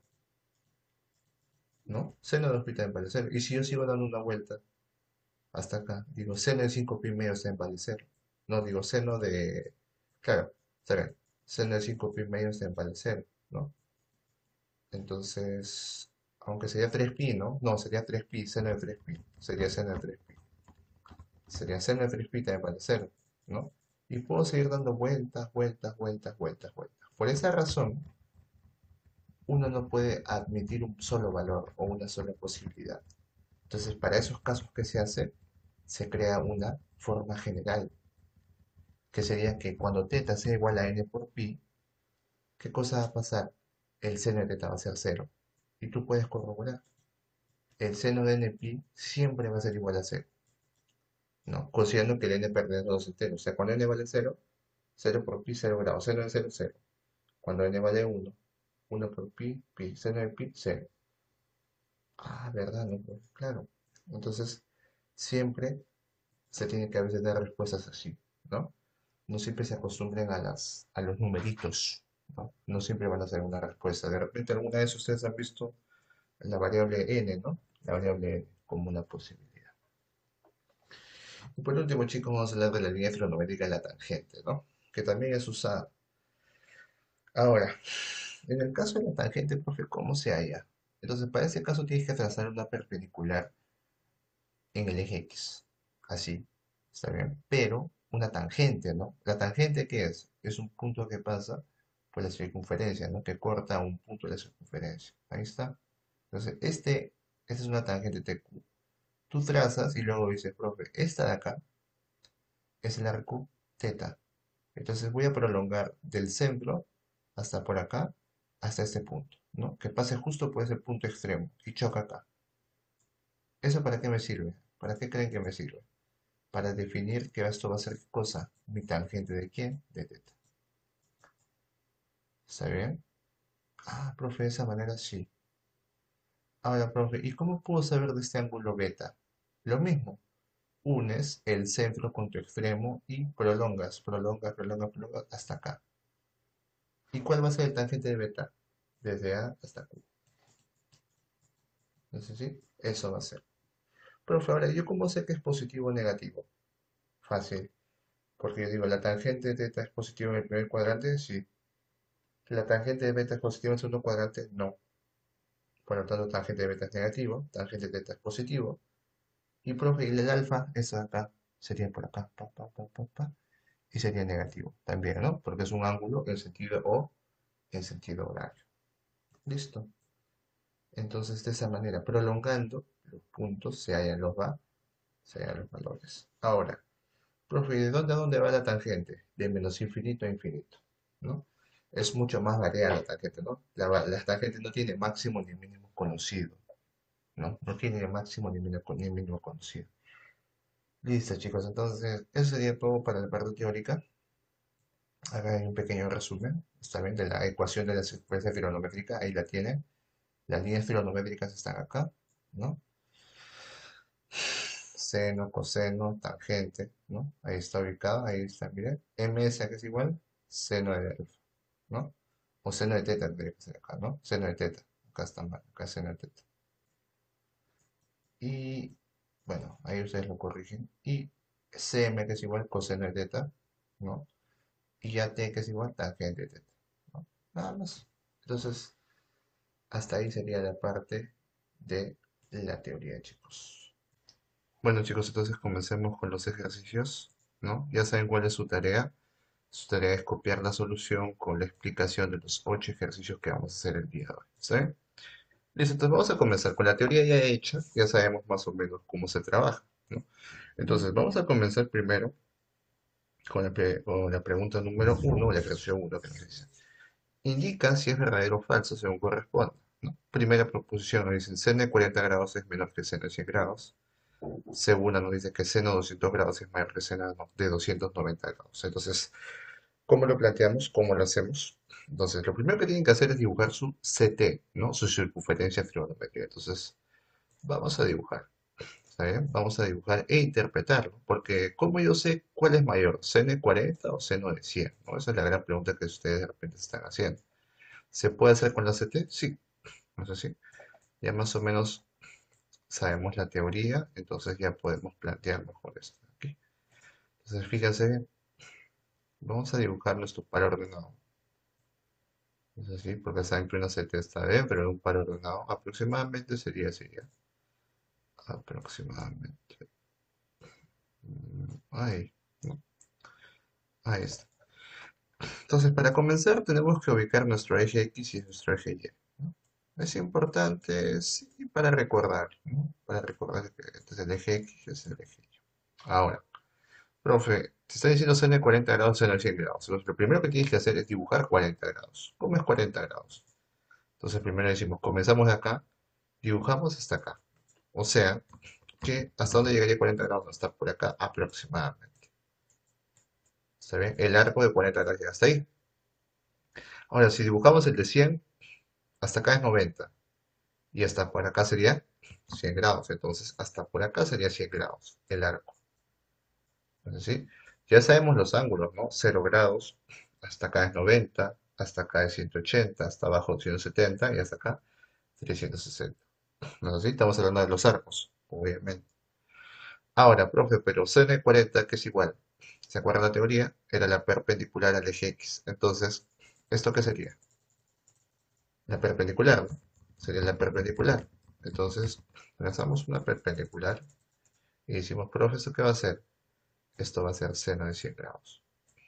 ¿no? Seno de dos pi también vale cero. Y si yo sigo dando una vuelta hasta acá, digo, seno de cinco pi medios también vale cero. No, digo, seno de... Claro, está bien. Seno de cinco pi medios también vale cero, ¿no? Entonces, aunque sería tres pi, ¿no? No, sería tres pi, seno de tres pi. Sería seno de tres pi. Sería seno de tres pi también vale cero, ¿no? Y puedo seguir dando vueltas, vueltas, vueltas, vueltas, vueltas. Por esa razón, uno no puede admitir un solo valor o una sola posibilidad. Entonces, para esos casos que se hace, se crea una forma general, que sería que cuando teta sea igual a n por pi, ¿qué cosa va a pasar? El seno de teta va a ser cero. Y tú puedes corroborar. El seno de npi siempre va a ser igual a cero, ¿no? Considerando que el n pertenece a dos enteros. O sea, cuando n vale cero, cero por pi, cero grados. Seno de cero, cero. Cuando n vale uno, uno por pi, pi. Seno de pi, cero. Ah, ¿verdad? No, pues, claro. Entonces, siempre se tiene que a veces dar respuestas así, ¿no? No siempre se acostumbren a las, a los numeritos, ¿no? No siempre van a ser una respuesta. De repente, alguna vez ustedes han visto la variable n, ¿no? La variable n como una posibilidad. Y por último, chicos, vamos a hablar de la línea trigonométrica de la tangente, ¿no? Que también es usada. Ahora, en el caso de la tangente, profe, ¿cómo se halla? Entonces, para ese caso tienes que trazar una perpendicular en el eje X. Así, ¿está bien? Pero una tangente, ¿no? ¿La tangente qué es? Es un punto que pasa por la circunferencia, ¿no? Que corta un punto de la circunferencia. Ahí está. Entonces, este, esta es una tangente T Q. Tú trazas y luego dices, profe, esta de acá es el arco teta. Entonces voy a prolongar del centro hasta por acá, hasta este punto, ¿no? Que pase justo por ese punto extremo y choca acá. ¿Eso para qué me sirve? ¿Para qué creen que me sirve? Para definir que esto va a ser qué cosa, mi tangente de quién, de teta. ¿Está bien? Ah, profe, de esa manera sí. Ahora, profe, ¿y cómo puedo saber de este ángulo beta? Lo mismo, unes el centro con tu extremo y prolongas, prolongas, prolongas, prolongas hasta acá. ¿Y cuál va a ser el tangente de beta? Desde A hasta Q. ¿No es así? Eso va a ser. Profe, ahora, ¿yo cómo sé que es positivo o negativo? Fácil, porque yo digo, la tangente de teta es positiva en el primer cuadrante, sí. La tangente de beta es positiva en el segundo cuadrante, no. Por lo tanto, tangente de beta es negativo, tangente de teta es positivo. Y profe, y el alfa es acá, sería por acá, pa, pa, pa, pa, pa, y sería negativo también, ¿no? Porque es un ángulo en sentido O, en sentido horario. Listo. Entonces, de esa manera, prolongando los puntos, se hallan los va, se hallan los valores. Ahora, profe, ¿de dónde a dónde va la tangente? De menos infinito a infinito, ¿no? Es mucho más variada la tangente, ¿no? La, va- la tangente no tiene máximo ni mínimo conocido, ¿no? No tiene máximo ni mínimo, ni mínimo conocido. Listo, chicos, entonces eso sería todo para la parte teórica. Acá hay un pequeño resumen, está bien, de la ecuación de la secuencia trigonométrica, ahí la tienen. Las líneas trigonométricas están acá, ¿no? Seno, coseno, tangente, ¿no? Ahí está ubicado, ahí está, miren. Ms que es igual, seno de alfa, ¿no? O seno de teta tendría que ser acá, ¿no? Seno de teta, acá está mal, acá es seno de teta. Y, bueno, ahí ustedes lo corrigen. Y Cm que es igual coseno de teta, ¿no? Y A T que es igual tangente de teta, ¿no? Nada más. Entonces, hasta ahí sería la parte de la teoría, chicos. Bueno, chicos, entonces comencemos con los ejercicios, ¿no? Ya saben cuál es su tarea. Su tarea es copiar la solución con la explicación de los ocho ejercicios que vamos a hacer el día de hoy. ¿Sí? Listo, entonces vamos a comenzar con la teoría ya hecha. Ya sabemos más o menos cómo se trabaja, ¿no? Entonces, vamos a comenzar primero con la, pre- con la pregunta número uno, la ejercicio uno, que nos dice. Indica si es verdadero o falso según corresponde, ¿no? Primera proposición nos dice, seno de cuarenta grados es menor que seno de cien grados. Segunda nos dice que seno de doscientos grados es mayor que seno de doscientos noventa grados. Entonces, ¿cómo lo planteamos? ¿Cómo lo hacemos? Entonces, lo primero que tienen que hacer es dibujar su C T, ¿no? Su circunferencia trigonométrica. Entonces, vamos a dibujar, ¿está bien? Vamos a dibujar e interpretarlo, porque ¿cómo yo sé cuál es mayor? ¿Seno de cuarenta o seno de cien? ¿No? Esa es la gran pregunta que ustedes de repente están haciendo. ¿Se puede hacer con la C T? Sí, no sé si. Ya más o menos sabemos la teoría, entonces ya podemos plantear mejor esto aquí. Entonces, fíjense, vamos a dibujar nuestro par ordenado. Es así, porque saben que una Z está bien, pero en un par ordenado aproximadamente sería así, ¿ya? Aproximadamente. Mm, Ahí, ¿no? Ahí está. Entonces, para comenzar, tenemos que ubicar nuestro eje X y nuestro eje Y, ¿no? Es importante, sí, para recordar, ¿no? Para recordar que este es el eje X, es el eje Y. Ahora, profe, te está diciendo seno de cuarenta grados, seno de cien grados. Entonces, lo primero que tienes que hacer es dibujar cuarenta grados. ¿Cómo es cuarenta grados? Entonces, primero decimos, comenzamos de acá, dibujamos hasta acá. O sea, que hasta dónde llegaría cuarenta grados, hasta por acá aproximadamente. ¿Está bien? El arco de cuarenta grados llega hasta ahí. Ahora, si dibujamos el de cien, hasta acá es noventa. Y hasta por acá sería cien grados. Entonces, hasta por acá sería cien grados el arco. Entonces, ¿sí? Ya sabemos los ángulos, ¿no? Cero grados, hasta acá es noventa, hasta acá es ciento ochenta, hasta abajo ciento setenta y hasta acá trescientos sesenta. ¿No es así? Estamos hablando de los arcos, obviamente. Ahora, profe, pero seno de cuarenta, que es igual, ¿se acuerdan la teoría? Era la perpendicular al eje X. Entonces, ¿esto qué sería? La perpendicular, ¿no? Sería la perpendicular. Entonces, trazamos una perpendicular y decimos, profe, ¿esto qué va a ser? Esto va a ser seno de cien grados.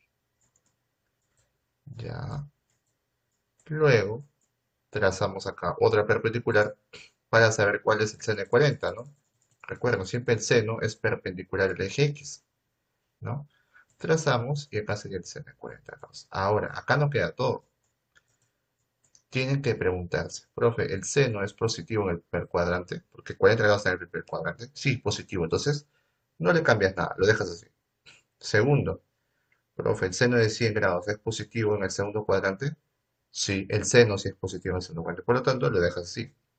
Ya. Luego, trazamos acá otra perpendicular para saber cuál es el seno de cuarenta, ¿no? Recuerden, siempre el seno es perpendicular al eje X, ¿no? Trazamos y acá sería el seno de cuarenta grados. Ahora, acá no queda todo. Tienen que preguntarse, profe, ¿el seno es positivo en el primer cuadrante? Porque cuarenta grados está en el primer cuadrante. Sí, positivo. Entonces, no le cambias nada, lo dejas así. Segundo, profe, ¿el seno de cien grados es positivo en el segundo cuadrante? Sí, el seno sí es positivo en el segundo cuadrante. Por lo tanto, lo dejas así.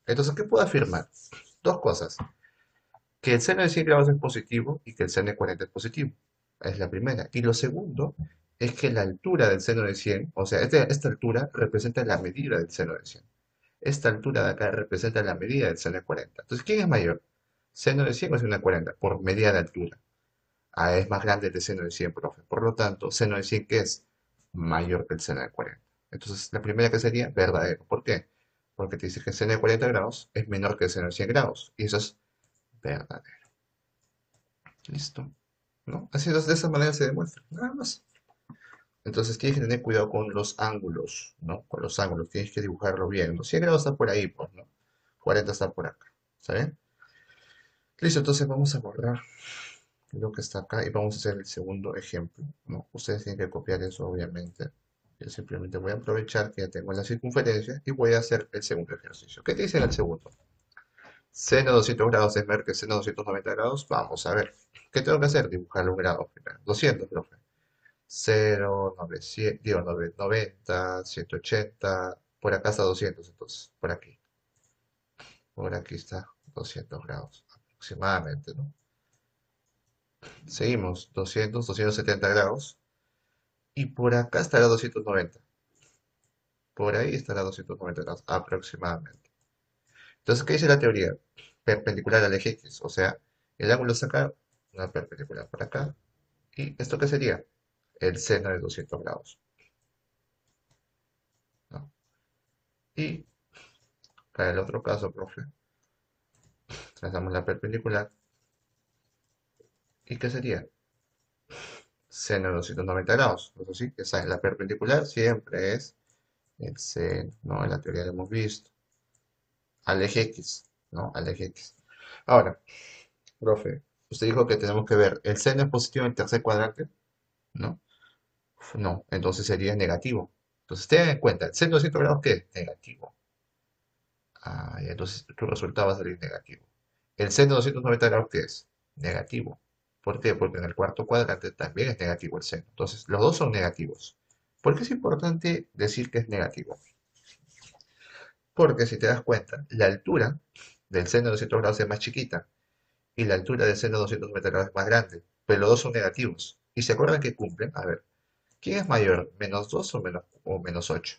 Entonces, ¿qué puedo afirmar? Dos cosas. Que el seno de cien grados es positivo y que el seno de cuarenta es positivo. Es la primera. Y lo segundo es que la altura del seno de cien, o sea, este- esta altura representa la medida del seno de cien. Esta altura de acá representa la medida del seno de cuarenta. Entonces, ¿quién es mayor? ¿Seno de cien o seno de cuarenta? Por medida de altura. A es más grande el seno de cien, profe. Por lo tanto, seno de cien, ¿qué es? Mayor que el seno de cuarenta. Entonces, la primera que sería verdadero. ¿Por qué? Porque te dice que el seno de cuarenta grados es menor que el seno de cien grados. Y eso es verdadero. Listo. ¿No? Así de de esa manera se demuestra. Nada más. Entonces tienes que tener cuidado con los ángulos, ¿no? Con los ángulos. Tienes que dibujarlo bien. Los cien grados está por ahí, pues, ¿no? cuarenta está por acá. ¿Saben? Listo, entonces vamos a borrar lo que está acá y vamos a hacer el segundo ejemplo, ¿no? Ustedes tienen que copiar eso, obviamente. Yo simplemente voy a aprovechar que ya tengo la circunferencia y voy a hacer el segundo ejercicio. ¿Qué te dice en el segundo? Seno doscientos grados es menor que seno doscientos noventa grados. Vamos a ver. ¿Qué tengo que hacer? Dibujar los grados primero. doscientos, profe. cero, novecientos, digo, noventa, ciento ochenta. Por acá está doscientos, entonces. Por aquí. Por aquí está doscientos grados aproximadamente, ¿no? Seguimos. doscientos, doscientos setenta grados. Y por acá estará doscientos noventa. Por ahí estará doscientos noventa grados aproximadamente. Entonces, ¿qué dice la teoría? Perpendicular al eje X. O sea, el ángulo es acá, una perpendicular por acá. ¿Y esto qué sería? El seno de doscientos grados, ¿no? Y para el otro caso, profe, trazamos la perpendicular. ¿Y qué sería? Seno de doscientos noventa grados. Eso sí, esa es la perpendicular, siempre es el seno, ¿no? En la teoría lo hemos visto. Al eje X, ¿no? Al eje X. Ahora, profe, usted dijo que tenemos que ver, ¿el seno es positivo en el tercer cuadrante? ¿No? No, entonces sería negativo. Entonces tengan en cuenta, ¿el seno de doscientos grados qué es? Negativo. Ah, y entonces tu resultado va a salir negativo. ¿El seno de doscientos noventa grados qué es? Negativo. ¿Por qué? Porque en el cuarto cuadrante también es negativo el seno. Entonces, los dos son negativos. ¿Por qué es importante decir que es negativo? Porque si te das cuenta, la altura del seno de doscientos grados es más chiquita y la altura del seno de doscientos noventa grados es más grande, pero los dos son negativos. ¿Y se acuerdan que cumplen? A ver, ¿quién es mayor? ¿Menos dos o menos, o menos ocho?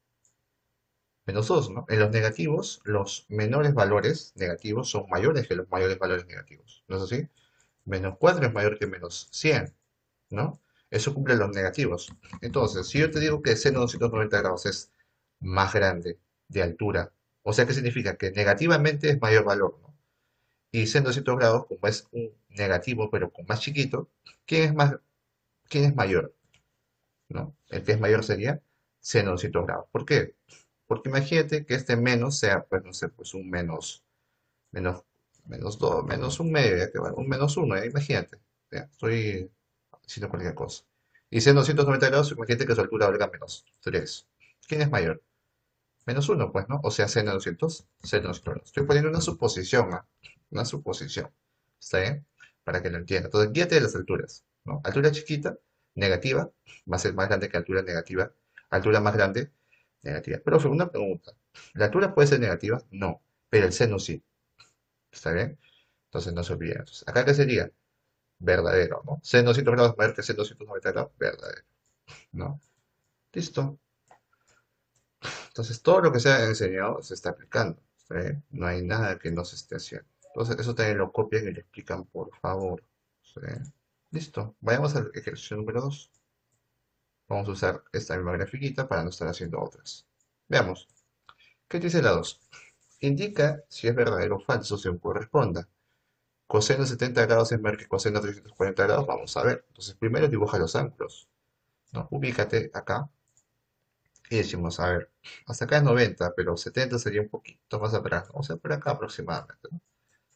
Menos dos, ¿no? En los negativos, los menores valores negativos son mayores que los mayores valores negativos. ¿No es así? Menos cuatro es mayor que menos cien, ¿no? Eso cumple los negativos. Entonces, si yo te digo que el seno de doscientos noventa grados es más grande de altura, o sea, ¿qué significa? Que negativamente es mayor valor, ¿no? Y seno de doscientos grados, como es un negativo, pero con más chiquito, ¿quién es más, quién es mayor? ¿No? El que es mayor sería seno de doscientos grados. ¿Por qué? Porque imagínate que este menos sea, pues no sé, pues un menos, menos, menos dos, menos un medio, ya que bueno, un menos uno, ya, imagínate. Ya, estoy haciendo cualquier cosa. Y siendo doscientos noventa grados, imagínate que su altura valga menos tres. ¿Quién es mayor? Menos uno, pues, ¿no? O sea, seno de doscientos, seno de doscientos grados. Estoy poniendo una suposición, ¿ah? Una suposición. ¿Está bien? Para que lo entienda. Entonces, guíate de las alturas, ¿no? Altura chiquita, negativa, va a ser más grande que altura negativa. Altura más grande, negativa. Pero, una pregunta. ¿La altura puede ser negativa? No, pero el seno sí. ¿Está bien? Entonces, no se olviden. Entonces, ¿acá qué sería? Verdadero, ¿no? Seno de doscientos grados mayor que seno de doscientos noventa grados, verdadero, ¿no? Listo. Entonces, todo lo que se ha enseñado se está aplicando. ¿Sí? No hay nada que no se esté haciendo. Entonces, eso también lo copian y lo explican, por favor. ¿Sí? Listo. Vayamos al ejercicio número dos. Vamos a usar esta misma grafiquita para no estar haciendo otras. Veamos. ¿Qué dice la dos? Indica si es verdadero o falso según corresponda. Coseno de setenta grados es menor que coseno de trescientos cuarenta grados. Vamos a ver. Entonces, primero dibuja los ángulos, ¿no? Ubícate acá y decimos, a ver, hasta acá es noventa, pero setenta sería un poquito más atrás, ¿no? O sea, por acá aproximadamente, ¿no?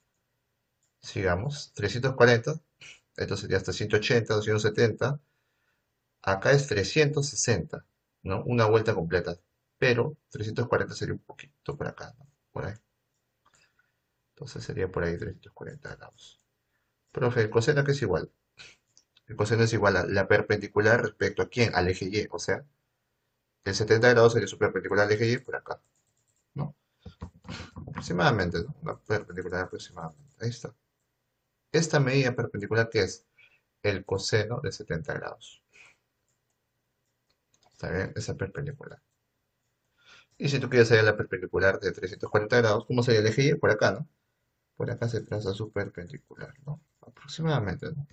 Sigamos, trescientos cuarenta, esto sería hasta ciento ochenta, doscientos setenta, acá es trescientos sesenta, ¿no? Una vuelta completa, pero trescientos cuarenta sería un poquito por acá, ¿no? Por ahí. Entonces sería por ahí trescientos cuarenta grados. Profe, el coseno que es igual. El coseno es igual a la perpendicular respecto a quién, al eje Y, o sea, el setenta grados sería su perpendicular al eje Y por acá, ¿no? Aproximadamente, ¿no? Una perpendicular aproximadamente. Ahí está. Esta medida perpendicular que es el coseno de setenta grados. ¿Está bien? Esa perpendicular. Y si tú quieres hallar la perpendicular de trescientos cuarenta grados, ¿cómo sería el eje Y? Por acá, ¿no? Por acá se traza su perpendicular, ¿no? Aproximadamente, ¿no?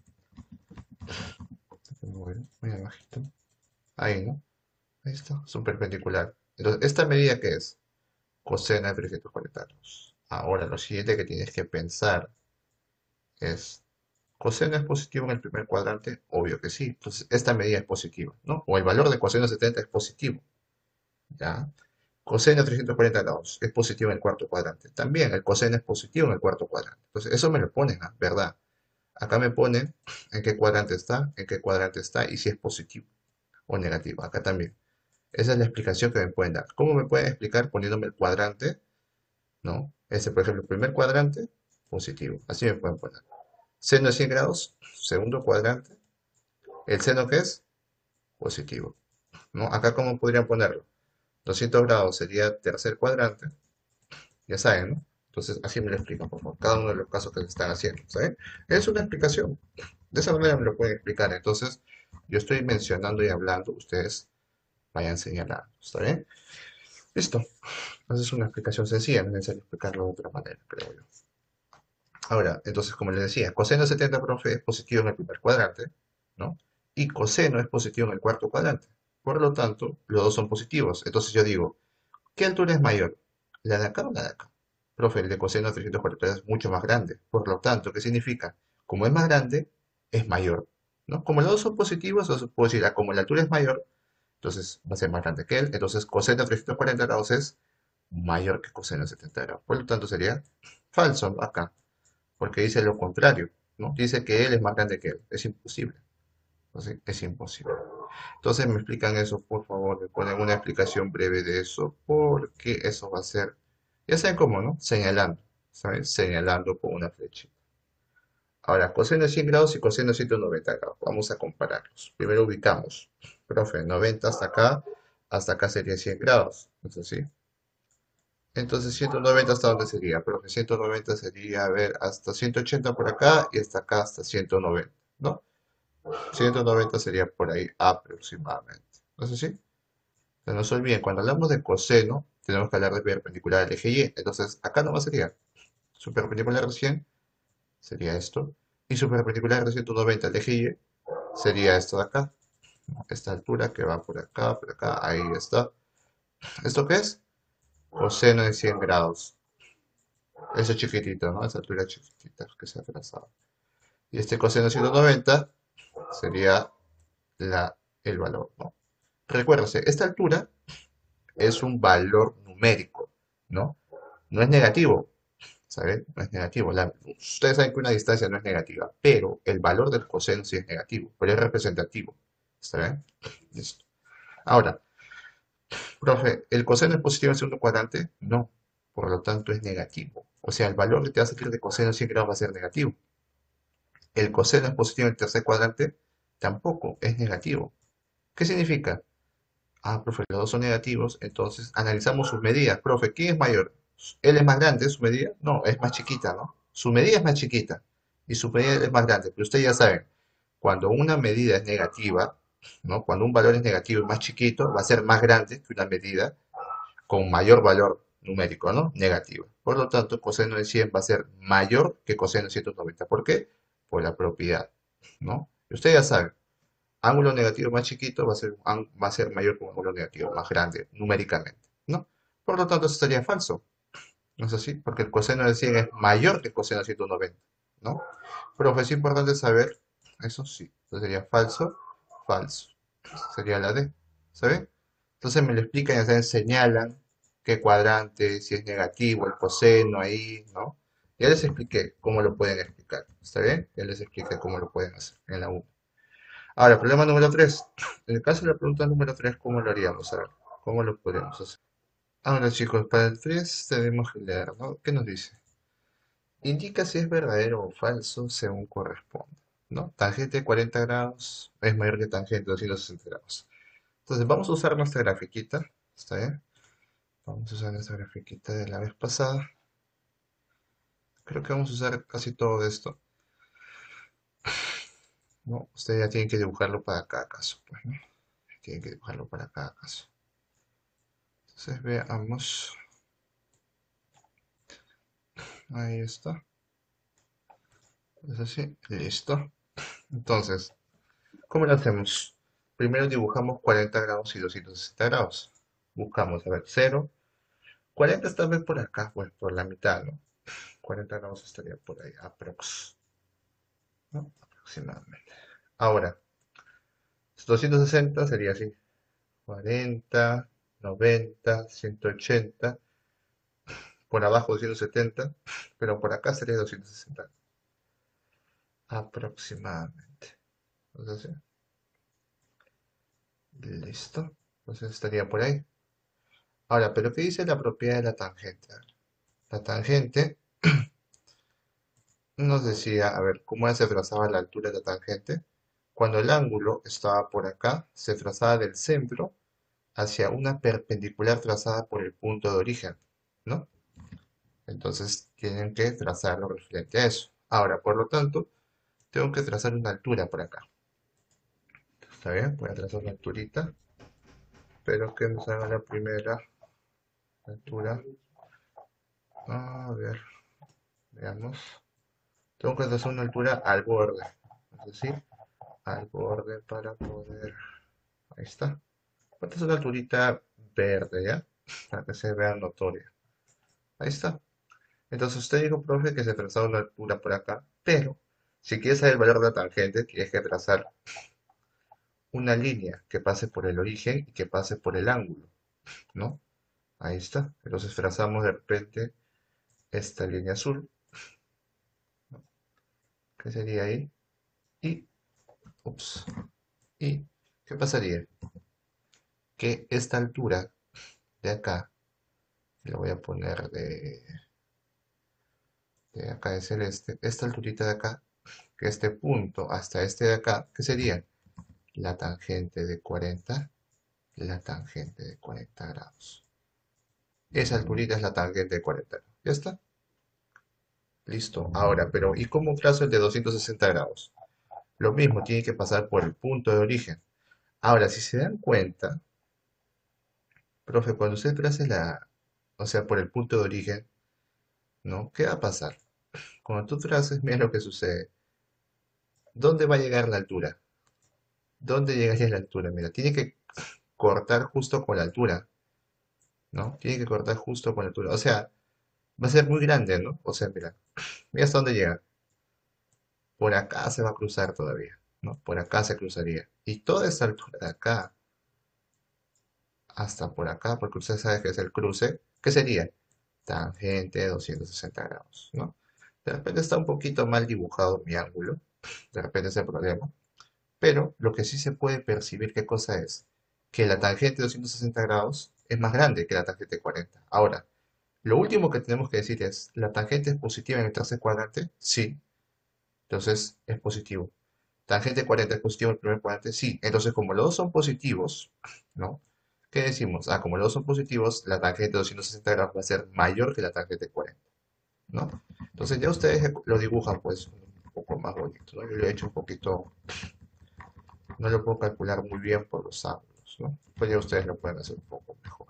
Muy, muy abajito. Ahí, ¿no? Ahí está, su perpendicular. Entonces, ¿esta medida qué es? Coseno de trescientos cuarenta grados. Ahora, lo siguiente que tienes que pensar es, ¿coseno es positivo en el primer cuadrante? Obvio que sí. Entonces, esta medida es positiva, ¿no? O el valor de coseno de setenta es positivo, ¿ya? Coseno de trescientos cuarenta grados es positivo en el cuarto cuadrante. También el coseno es positivo en el cuarto cuadrante. Entonces, eso me lo ponen, ¿ah? ¿Verdad? Acá me ponen en qué cuadrante está, en qué cuadrante está y si es positivo o negativo. Acá también. Esa es la explicación que me pueden dar. ¿Cómo me pueden explicar poniéndome el cuadrante? ¿No? Ese, por ejemplo, el primer cuadrante, positivo. Así me pueden poner. Seno de cien grados, segundo cuadrante. ¿El seno qué es? Positivo. ¿No? Acá, ¿cómo podrían ponerlo? doscientos grados sería tercer cuadrante. Ya saben, ¿no? Entonces, así me lo explican, por favor. Cada uno de los casos que se están haciendo. ¿Saben? Es una explicación. De esa manera me lo pueden explicar. Entonces, yo estoy mencionando y hablando. Ustedes vayan señalando. ¿Está bien? Listo. Entonces, es una explicación sencilla. No es necesario explicarlo de otra manera, creo yo. Ahora, entonces, como les decía, coseno de setenta, profe, es positivo en el primer cuadrante, ¿no? Y coseno es positivo en el cuarto cuadrante. Por lo tanto, los dos son positivos. Entonces yo digo, ¿qué altura es mayor? ¿La de acá o la de acá? Profe, el de coseno de trescientos cuarenta es mucho más grande. Por lo tanto, ¿qué significa? Como es más grande, es mayor, ¿no? Como los dos son positivos, entonces puedo decir, ah, como la altura es mayor, entonces va a ser más grande que él. Entonces, coseno de trescientos cuarenta grados es mayor que coseno de setenta grados. Por lo tanto, sería falso, ¿no? Acá, porque dice lo contrario, ¿no? Dice que él es más grande que él. Es imposible. Entonces, es imposible. Entonces me explican eso, por favor, me ponen una explicación breve de eso, porque eso va a ser, ya saben cómo, ¿no? Señalando, ¿saben? Señalando con una flechita. Ahora, coseno de cien grados y coseno de ciento noventa grados. Vamos a compararlos. Primero ubicamos, profe, noventa hasta acá, hasta acá sería cien grados, ¿no es así? Entonces ciento noventa hasta dónde sería, profe, ciento noventa sería, a ver, hasta ciento ochenta por acá y hasta acá hasta ciento noventa, ¿no? ciento noventa sería por ahí aproximadamente. ¿No es así? No nos olviden, cuando hablamos de coseno, tenemos que hablar de perpendicular al eje Y. Entonces, acá nomás sería su perpendicular de cien, sería esto. Y su perpendicular de ciento noventa al eje Y sería esto de acá. Esta altura que va por acá, por acá, ahí está. ¿Esto qué es? Coseno de cien grados. Eso chiquitito, ¿no? Esa altura chiquitita que se ha trazado. Y este coseno de ciento noventa sería la, el valor, ¿no? Recuérdense, esta altura es un valor numérico, ¿no? No es negativo, ¿saben? No es negativo. La- ustedes saben que una distancia no es negativa, pero el valor del coseno sí es negativo, pero es representativo, ¿está bien? Listo. Ahora, profe, ¿el coseno es positivo en el segundo cuadrante? No, por lo tanto es negativo. O sea, el valor que te va a salir de coseno de cien grados va a ser negativo. ¿El coseno es positivo en el tercer cuadrante? Tampoco, es negativo. ¿Qué significa? Ah, profe, los dos son negativos, entonces analizamos sus medidas. Profe, ¿quién es mayor? ¿Él es más grande, su medida? No, es más chiquita, ¿no? Su medida es más chiquita y su medida es más grande. Pero ustedes ya saben, cuando una medida es negativa, ¿no? Cuando un valor es negativo y más chiquito, va a ser más grande que una medida con mayor valor numérico, ¿no? Negativo. Por lo tanto, coseno de cien va a ser mayor que coseno de ciento noventa. ¿Por qué? Por la propiedad, ¿no? Y ustedes ya saben, ángulo negativo más chiquito va a ser, va a ser mayor que un ángulo negativo más grande numéricamente, ¿no? Por lo tanto, eso sería falso, ¿no es así? Porque el coseno de cien es mayor que el coseno de ciento noventa, ¿no? Pero es importante saber, eso sí, entonces sería falso, falso, sería la D, ¿saben? Entonces me lo explican, ya saben, señalan qué cuadrante, si es negativo, el coseno ahí, ¿no? Ya les expliqué cómo lo pueden explicar, ¿está bien? Ya les expliqué cómo lo pueden hacer en la U. Ahora, problema número tres. En el caso de la pregunta número tres, ¿cómo lo haríamos? A ver, ¿cómo lo podemos hacer? Ahora, chicos, para el tres tenemos que leer, ¿no? ¿Qué nos dice? Indica si es verdadero o falso según corresponde, ¿no? Tangente de cuarenta grados es mayor que tangente de doscientos sesenta grados. Entonces, vamos a usar nuestra grafiquita, ¿está bien? Vamos a usar esta grafiquita de la vez pasada. Creo que vamos a usar casi todo esto, ¿no? Ustedes ya tienen que dibujarlo para cada caso, pues, ¿no? Tienen que dibujarlo para cada caso. Entonces veamos. Ahí está. Es así. Listo. Entonces, ¿cómo lo hacemos? Primero dibujamos cuarenta grados y doscientos sesenta grados. Buscamos, a ver, cero. cuarenta está vez por acá, pues por la mitad, ¿no? cuarenta grados estaría por ahí, aprox, ¿no? Aproximadamente. Ahora, doscientos sesenta sería así. cuarenta, noventa, ciento ochenta. Por abajo doscientos setenta, pero por acá sería doscientos sesenta. Aproximadamente. Entonces, listo. Entonces estaría por ahí. Ahora, ¿pero qué dice la propiedad de la tangente? La tangente nos decía, a ver, ¿cómo se trazaba la altura de la tangente? Cuando el ángulo estaba por acá, se trazaba del centro hacia una perpendicular trazada por el punto de origen, ¿no? Entonces tienen que trazarlo referente a eso. Ahora, por lo tanto, tengo que trazar una altura por acá. ¿Está bien? Voy a trazar una alturita, pero que nos haga la primera altura. A ver, veamos. Tengo que trazar una altura al borde, es decir, al borde para poder... Ahí está. Esta es una alturita verde, ¿ya? Para que se vea notoria. Ahí está. Entonces usted dijo, profe, que se trazaba una altura por acá, pero si quieres saber el valor de la tangente, tienes que trazar una línea que pase por el origen y que pase por el ángulo, ¿no? Ahí está. Entonces trazamos de repente esta línea azul, ¿no? ¿Qué sería ahí? Y, ups, y, ¿qué pasaría? Que esta altura de acá, le voy a poner de, de acá de celeste, esta alturita de acá, que este punto hasta este de acá, ¿qué sería? La tangente de cuarenta, la tangente de cuarenta grados. Esa alturita es la tangente de cuarenta grados. ¿Ya está? Listo. Ahora, pero ¿y cómo trazo el de doscientos sesenta grados? Lo mismo, tiene que pasar por el punto de origen. Ahora, si se dan cuenta, profe, cuando usted trace la, o sea, por el punto de origen, ¿no? ¿Qué va a pasar? Cuando tú traces, mira lo que sucede. ¿Dónde va a llegar la altura? ¿Dónde llegaría la altura? Mira, tiene que cortar justo con la altura, ¿no? Tiene que cortar justo con la altura. O sea, va a ser muy grande, ¿no? O sea, mira, mira hasta dónde llega. Por acá se va a cruzar todavía, ¿no? Por acá se cruzaría. Y toda esta altura de acá hasta por acá, porque usted sabe que es el cruce, ¿qué sería? Tangente de doscientos sesenta grados, ¿no? De repente está un poquito mal dibujado mi ángulo, de repente es el problema, pero lo que sí se puede percibir, ¿qué cosa es? Que la tangente de doscientos sesenta grados es más grande que la tangente de cuarenta. Ahora, lo último que tenemos que decir es, ¿la tangente es positiva en el tercer cuadrante? Sí, entonces es positivo. Tangente cuarenta es positivo en el primer cuadrante, sí. Entonces, como los dos son positivos, ¿no? ¿Qué decimos? Ah, como los dos son positivos, la tangente de doscientos sesenta grados va a ser mayor que la tangente cuarenta, ¿no? Entonces ya ustedes lo dibujan pues un poco más bonito, ¿no? Yo lo he hecho un poquito, no lo puedo calcular muy bien por los ángulos, ¿no? Pues ya ustedes lo pueden hacer un poco mejor.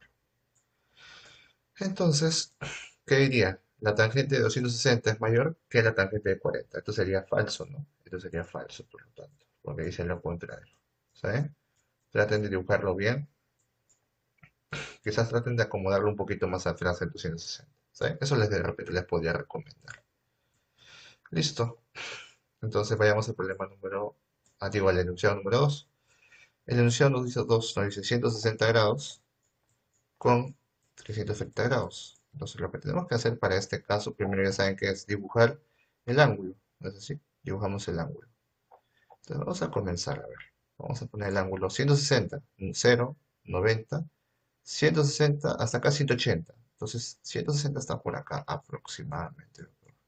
Entonces, ¿qué diría? La tangente de doscientos sesenta es mayor que la tangente de cuarenta. Esto sería falso, ¿no? Esto sería falso, por lo tanto, porque dice lo contrario. ¿Saben? Traten de dibujarlo bien. Quizás traten de acomodarlo un poquito más atrás en doscientos sesenta. ¿Saben? Eso les de repente les podría recomendar. Listo. Entonces vayamos al problema número, ah, digo, al enunciado número dos. El enunciado nos dice dos, nos dice ciento sesenta grados con trescientos treinta grados. Entonces lo que tenemos que hacer para este caso, primero ya saben que es dibujar el ángulo. ¿No es así? Dibujamos el ángulo. Entonces vamos a comenzar a ver. Vamos a poner el ángulo ciento sesenta, cero, noventa, ciento sesenta hasta acá ciento ochenta. Entonces ciento sesenta está por acá aproximadamente.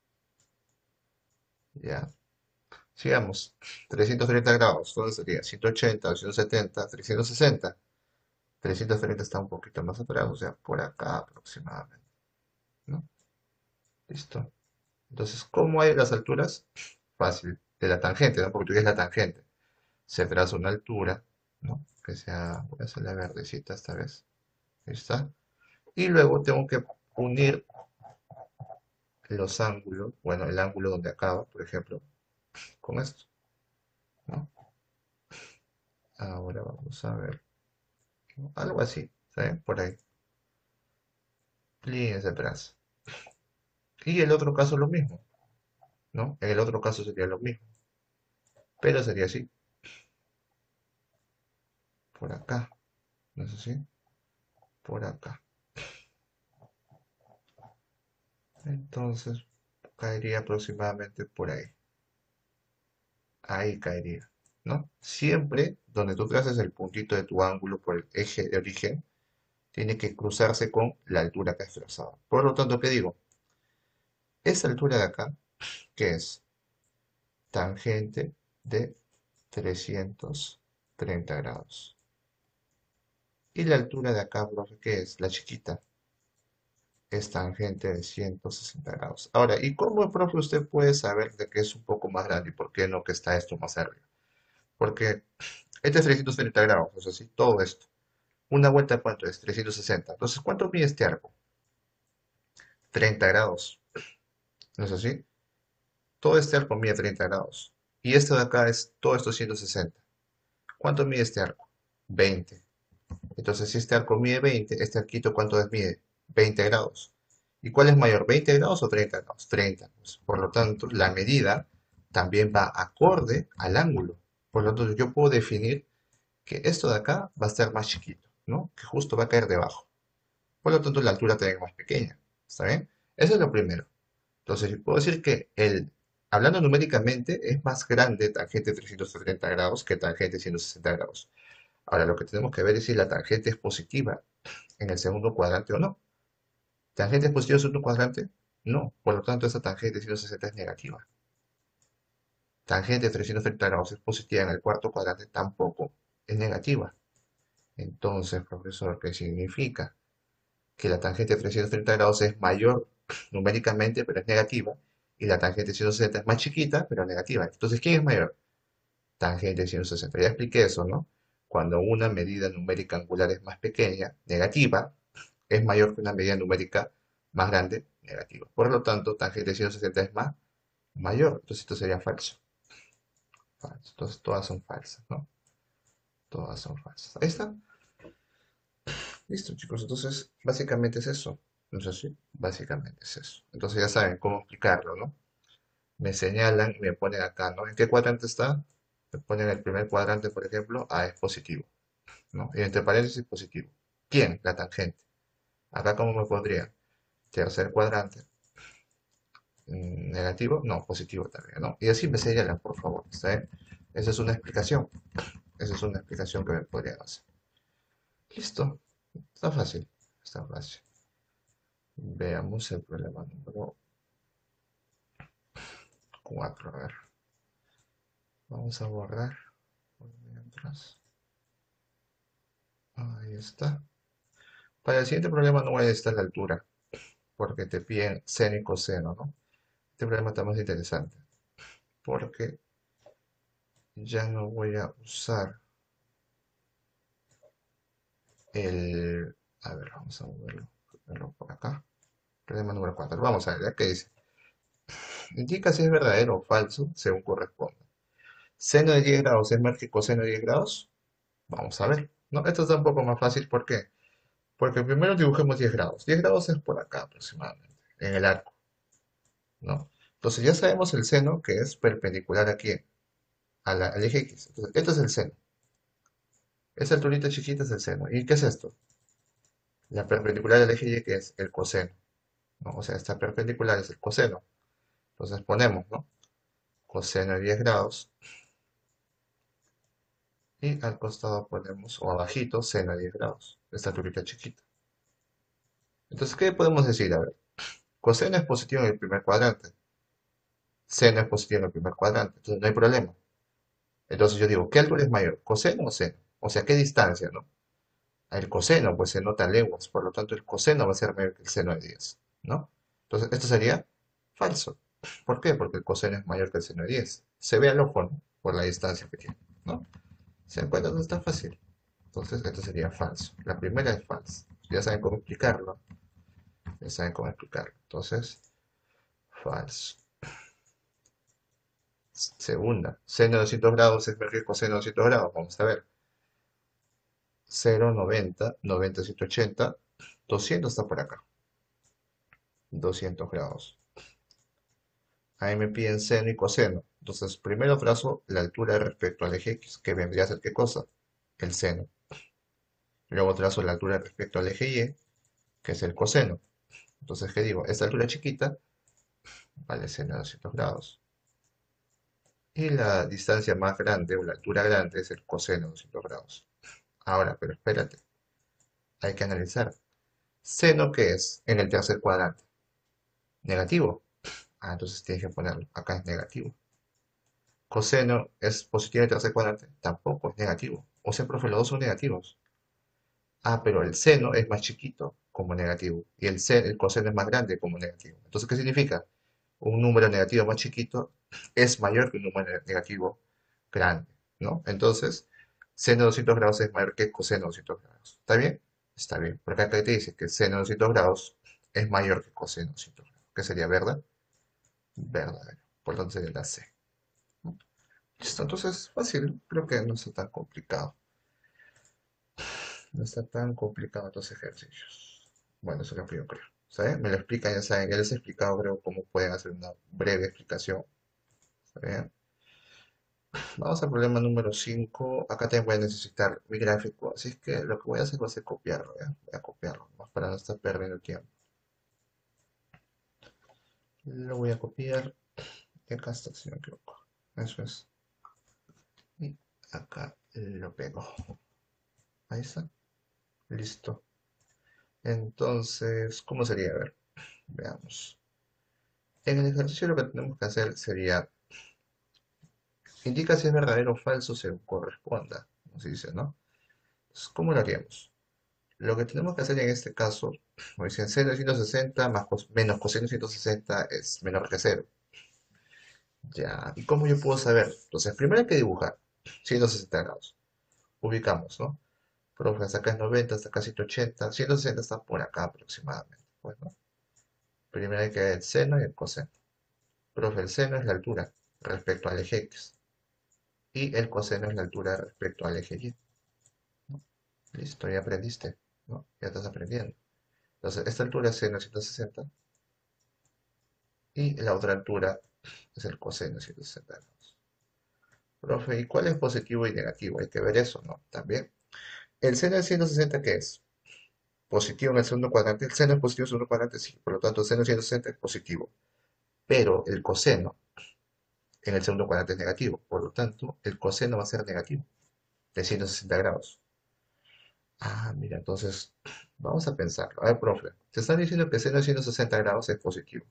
Ya. Sigamos. trescientos treinta grados. ¿Dónde sería? ciento ochenta, doscientos setenta, trescientos sesenta. trescientos treinta está un poquito más atrás, o sea, por acá aproximadamente, ¿no? Listo. Entonces, ¿cómo hay las alturas? Fácil, de la tangente, ¿no? Porque tú quieres la tangente. Se traza una altura, ¿no? Que sea, voy a hacer la verdecita esta vez. Ahí está. Y luego tengo que unir los ángulos, bueno, el ángulo donde acaba, por ejemplo, con esto, ¿no? Ahora vamos a ver, ¿no? Algo así, ¿saben? Por ahí, líneas de atrás. Y el otro caso lo mismo, ¿no? En el otro caso sería lo mismo, pero sería así, por acá, ¿no es así? Por acá. Entonces, caería aproximadamente por ahí. Ahí caería, ¿no? Siempre donde tú traces el puntito de tu ángulo por el eje de origen, tiene que cruzarse con la altura que has trazado. Por lo tanto, ¿qué digo? Esa altura de acá, ¿qué es? Tangente de trescientos treinta grados. Y la altura de acá, profe, ¿qué es? La chiquita. Es tangente de ciento sesenta grados. Ahora, ¿y cómo, profe, usted puede saber de que es un poco más grande y por qué no que está esto más arriba? Porque este es trescientos treinta grados, o sea, sí, todo esto. Una vuelta, ¿cuánto es? Trescientos sesenta. Entonces, ¿cuánto mide este arco? Treinta grados. ¿No es así? Todo este arco mide treinta grados. Y esto de acá es todo esto ciento sesenta. ¿Cuánto mide este arco? Veinte. Entonces, si este arco mide veinte, este arquito, ¿cuánto mide? Veinte grados. ¿Y cuál es mayor? ¿Veinte grados o treinta grados? Treinta. Pues, por lo tanto, la medida también va acorde al ángulo. Por lo tanto, yo puedo definir que esto de acá va a estar más chiquito, ¿no? Que justo va a caer debajo. Por lo tanto, la altura también es más pequeña. ¿Está bien? Eso es lo primero. Entonces, yo puedo decir que el, hablando numéricamente, es más grande tangente trescientos treinta grados que tangente ciento sesenta grados. Ahora, lo que tenemos que ver es si la tangente es positiva en el segundo cuadrante o no. ¿Tangente es positiva en el segundo cuadrante? No. Por lo tanto, esa tangente ciento sesenta es negativa. Tangente trescientos treinta grados es positiva en el cuarto cuadrante, tampoco es negativa. Entonces, profesor, ¿qué significa? Que la tangente de trescientos treinta grados es mayor numéricamente, pero es negativa, y la tangente de ciento sesenta es más chiquita, pero negativa. Entonces, ¿quién es mayor? Tangente de ciento sesenta. Ya expliqué eso, ¿no? Cuando una medida numérica angular es más pequeña, negativa, es mayor que una medida numérica más grande, negativa. Por lo tanto, tangente de ciento sesenta es más mayor. Entonces, esto sería falso. Falso. Entonces, todas son falsas, ¿no? Todas son falsas. Ahí está. Listo, chicos. Entonces, básicamente es eso. ¿No es así? Básicamente es eso. Entonces, ya saben cómo explicarlo, ¿no? Me señalan y me ponen acá, ¿no? ¿En qué cuadrante está? Me ponen el primer cuadrante, por ejemplo, A es positivo, ¿no? Y entre paréntesis positivo. ¿Quién? La tangente. Acá, ¿cómo me pondría? Tercer cuadrante. mm, Negativo, no, positivo también, ¿no? Y así me señalan, por favor. ¿Está bien? Esa es una explicación. Esa es una explicación que me podrían hacer. Listo. Está fácil. Está fácil. Veamos el problema número cuatro. A ver. Vamos a borrar por mientras. Ahí está. Para el siguiente problema no voy a necesitar la altura, porque te piden seno y coseno, ¿no? Este problema está más interesante, porque ya no voy a usar el... A ver, vamos a moverlo, moverlo por acá. Problema número cuatro. Vamos a ver, ¿ya qué dice? Indica si es verdadero o falso, según corresponda. ¿Seno de diez grados es más que coseno de diez grados? Vamos a ver. No, esto está un poco más fácil, ¿por qué? Porque primero dibujemos diez grados. diez grados es por acá aproximadamente, en el arco, ¿no? Entonces ya sabemos el seno que es perpendicular aquí a la- al eje X. Entonces, este es el seno. Esa alturita chiquita es el seno. ¿Y qué es esto? La perpendicular del eje Y, que es el coseno, ¿no? O sea, esta perpendicular es el coseno. Entonces ponemos, ¿no? Coseno de diez grados. Y al costado ponemos, o abajito, seno de diez grados. Esta alturita chiquita. Entonces, ¿qué podemos decir? A ver, coseno es positivo en el primer cuadrante. Seno es positivo en el primer cuadrante. Entonces, no hay problema. Entonces yo digo, ¿qué altura es mayor? ¿Coseno o seno? O sea, ¿qué distancia, no? El coseno, pues se nota leguas, por lo tanto el coseno va a ser mayor que el seno de diez, ¿no? Entonces, esto sería falso. ¿Por qué? Porque el coseno es mayor que el seno de diez. Se ve al ojo, ¿no? Por la distancia que tiene, ¿no? ¿Se dan cuenta? No está fácil. Entonces, esto sería falso. La primera es falsa. Ya saben cómo explicarlo. Ya saben cómo explicarlo. Entonces, falso. Segunda, seno de doscientos grados es mayor que coseno de doscientos grados. Vamos a ver. Cero, noventa, noventa, ciento ochenta. Doscientos está por acá. Doscientos grados. Ahí me piden seno y coseno. Entonces, primero trazo la altura respecto al eje X, que vendría a ser ¿qué cosa? El seno. Luego trazo la altura respecto al eje Y, que es el coseno. Entonces, ¿qué digo? Esta altura chiquita vale seno de doscientos grados. Y la distancia más grande, o la altura grande, es el coseno de doscientos grados. Ahora, pero espérate, hay que analizar. ¿Seno qué es en el tercer cuadrante? Negativo. Ah, entonces tienes que ponerlo. Acá es negativo. Coseno es positivo en el tercer cuadrante. Tampoco es negativo. O sea, profe, los dos son negativos. Ah, pero el seno es más chiquito como negativo. Y el, se- el coseno es más grande como negativo. Entonces, ¿qué significa? Un número negativo más chiquito es mayor que un número negativo grande, ¿no? Entonces, seno de doscientos grados es mayor que coseno de doscientos grados. ¿Está bien? Está bien. Porque acá te dice que seno de doscientos grados es mayor que coseno de doscientos grados. ¿Qué sería verdad? Verdadero. Por lo tanto, sería la C. ¿No? Listo, entonces, fácil. Creo que no está tan complicado. No está tan complicado estos ejercicios. Bueno, eso es lo que yo creo. ¿Saben? Me lo explican, ya saben. Ya les he explicado, creo, cómo pueden hacer una breve explicación. ¿Saben? Vamos al problema número cinco. Acá también voy a necesitar mi gráfico. Así es que lo que voy a hacer va a ser copiarlo. ¿Ya? Voy a copiarlo, más para no estar perdiendo tiempo. Lo voy a copiar. Y acá está, si no me equivoco. Eso es. Y acá lo pego. Ahí está. Listo. Entonces, ¿cómo sería? A ver, veamos. En el ejercicio lo que tenemos que hacer sería, indica si es verdadero o falso según corresponda, como se dice, ¿no? Entonces, ¿cómo lo haríamos? Lo que tenemos que hacer en este caso, como dicen, seno de ciento sesenta más cos- menos coseno de ciento sesenta es menor que cero. Ya, ¿y cómo yo puedo saber? Entonces, primero hay que dibujar ciento sesenta grados. Ubicamos, ¿no? Profe, hasta acá es noventa, hasta acá ciento ochenta, ciento sesenta está por acá aproximadamente. Bueno, primero hay que ver el seno y el coseno. Profe, el seno es la altura respecto al eje X y el coseno es la altura respecto al eje Y. ¿No? Listo, ya aprendiste, ¿no? Ya estás aprendiendo. Entonces, esta altura es seno de ciento sesenta y la otra altura es el coseno de ciento sesenta grados. Profe, ¿y cuál es positivo y negativo? Hay que ver eso, ¿no? También. ¿El seno de ciento sesenta qué es? Positivo en el segundo cuadrante. El seno es positivo en el segundo cuadrante, sí. Por lo tanto, el seno de ciento sesenta es positivo. Pero el coseno en el segundo cuadrante es negativo. Por lo tanto, el coseno va a ser negativo de ciento sesenta grados. Ah, mira, entonces vamos a pensarlo. A ver, profe, se está diciendo que el seno de ciento sesenta grados es positivo,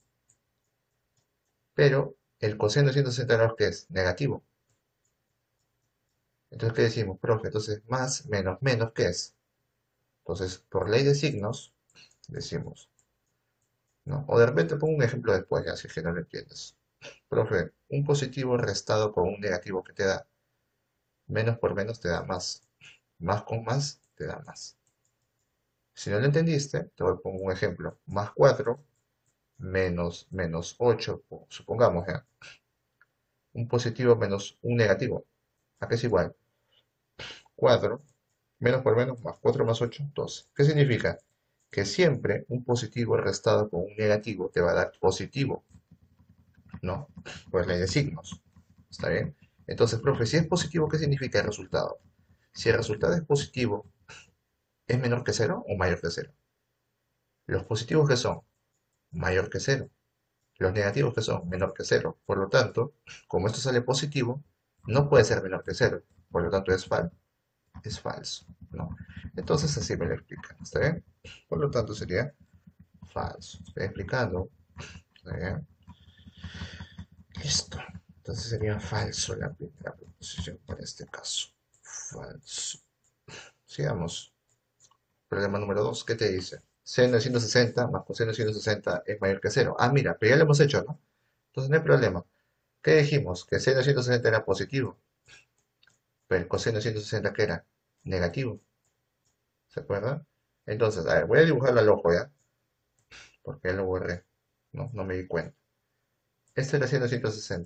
pero el coseno de ciento sesenta grados ¿qué es? Negativo. Entonces, ¿qué decimos, profe? Entonces, más menos menos, ¿qué es? Entonces, por ley de signos, decimos, ¿no? O de repente pongo un ejemplo después, ya, si es que no lo entiendes. Profe, un positivo restado con un negativo que te da menos por menos te da más. Más con más te da más. Si no lo entendiste, te voy a poner un ejemplo. Más cuatro menos menos ocho, supongamos, ¿ya? Un positivo menos un negativo. ¿A qué es igual? Cuatro menos por menos más cuatro más ocho, doce. ¿Qué significa? Que siempre un positivo restado con un negativo te va a dar positivo, ¿no? Pues ley de signos. ¿Está bien? Entonces, profe, si es positivo, ¿qué significa el resultado? Si el resultado es positivo, ¿es menor que cero o mayor que cero? Los positivos que son mayor que cero. Los negativos que son menor que cero. Por lo tanto, como esto sale positivo, no puede ser menor que cero. Por lo tanto, es, fal es falso, ¿no? Entonces así me lo explican, ¿está bien? Por lo tanto, sería falso. Estoy explicando, ¿está bien? Listo. Entonces sería falso la primera proposición para este caso. Falso. Sigamos. Problema número dos, ¿qué te dice? Seno de ciento sesenta más coseno de ciento sesenta es mayor que cero. Ah, mira, pero ya lo hemos hecho, ¿no? Entonces no hay problema. ¿Qué dijimos? Que seno de ciento sesenta era positivo, pero el coseno de ciento sesenta ¿qué era? Negativo. ¿Se acuerdan? Entonces, a ver, voy a dibujarlo al ojo, ¿ya? Porque ya lo borré. No, no me di cuenta. Este era seno de ciento sesenta.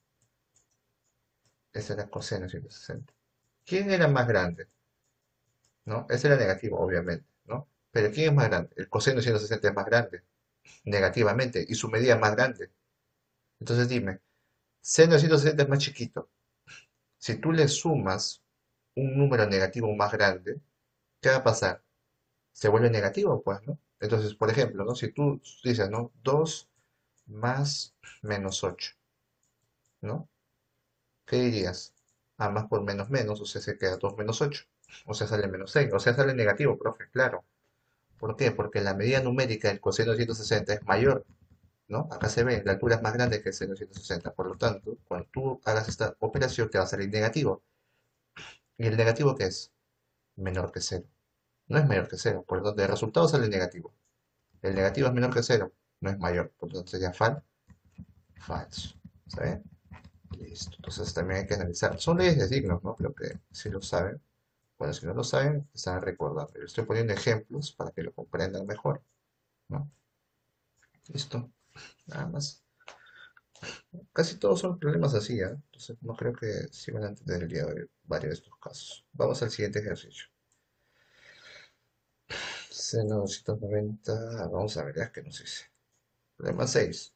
Este era coseno de ciento sesenta. ¿Quién era más grande? ¿No? Este era negativo, obviamente, ¿no? Pero ¿quién es más grande? El coseno de ciento sesenta es más grande, negativamente, y su medida es más grande. Entonces dime, seno de ciento sesenta es más chiquito. Si tú le sumas un número negativo más grande, ¿qué va a pasar? Se vuelve negativo, pues, ¿no? Entonces, por ejemplo, ¿no? Si tú dices, ¿no? Dos más menos ocho, ¿no? ¿Qué dirías? A más por menos menos, o sea, se queda dos menos ocho, o sea, sale menos seis, o sea, sale negativo, profe, claro. ¿Por qué? Porque la medida numérica del coseno de ciento sesenta es mayor, ¿no? Acá se ve, la altura es más grande que el seno de ciento sesenta, por lo tanto, cuando tú hagas esta operación te va a salir negativo. ¿Y el negativo qué es? Menor que cero. No es mayor que cero, por lo tanto el resultado sale negativo. El negativo es menor que cero, no es mayor, por lo tanto sería fal, falso. ¿Está bien? Listo. Entonces también hay que analizar. Son leyes de signos, ¿no? Creo que si lo saben. Bueno, si no lo saben, están recordando. Yo estoy poniendo ejemplos para que lo comprendan mejor, ¿no? Listo. Nada más. Casi todos son problemas así, ¿eh? Entonces no creo que sí van a entender el día de hoy varios de estos casos. Vamos al siguiente ejercicio. Seno doscientos noventa. Vamos a ver, ya que nos dice. Problema seis.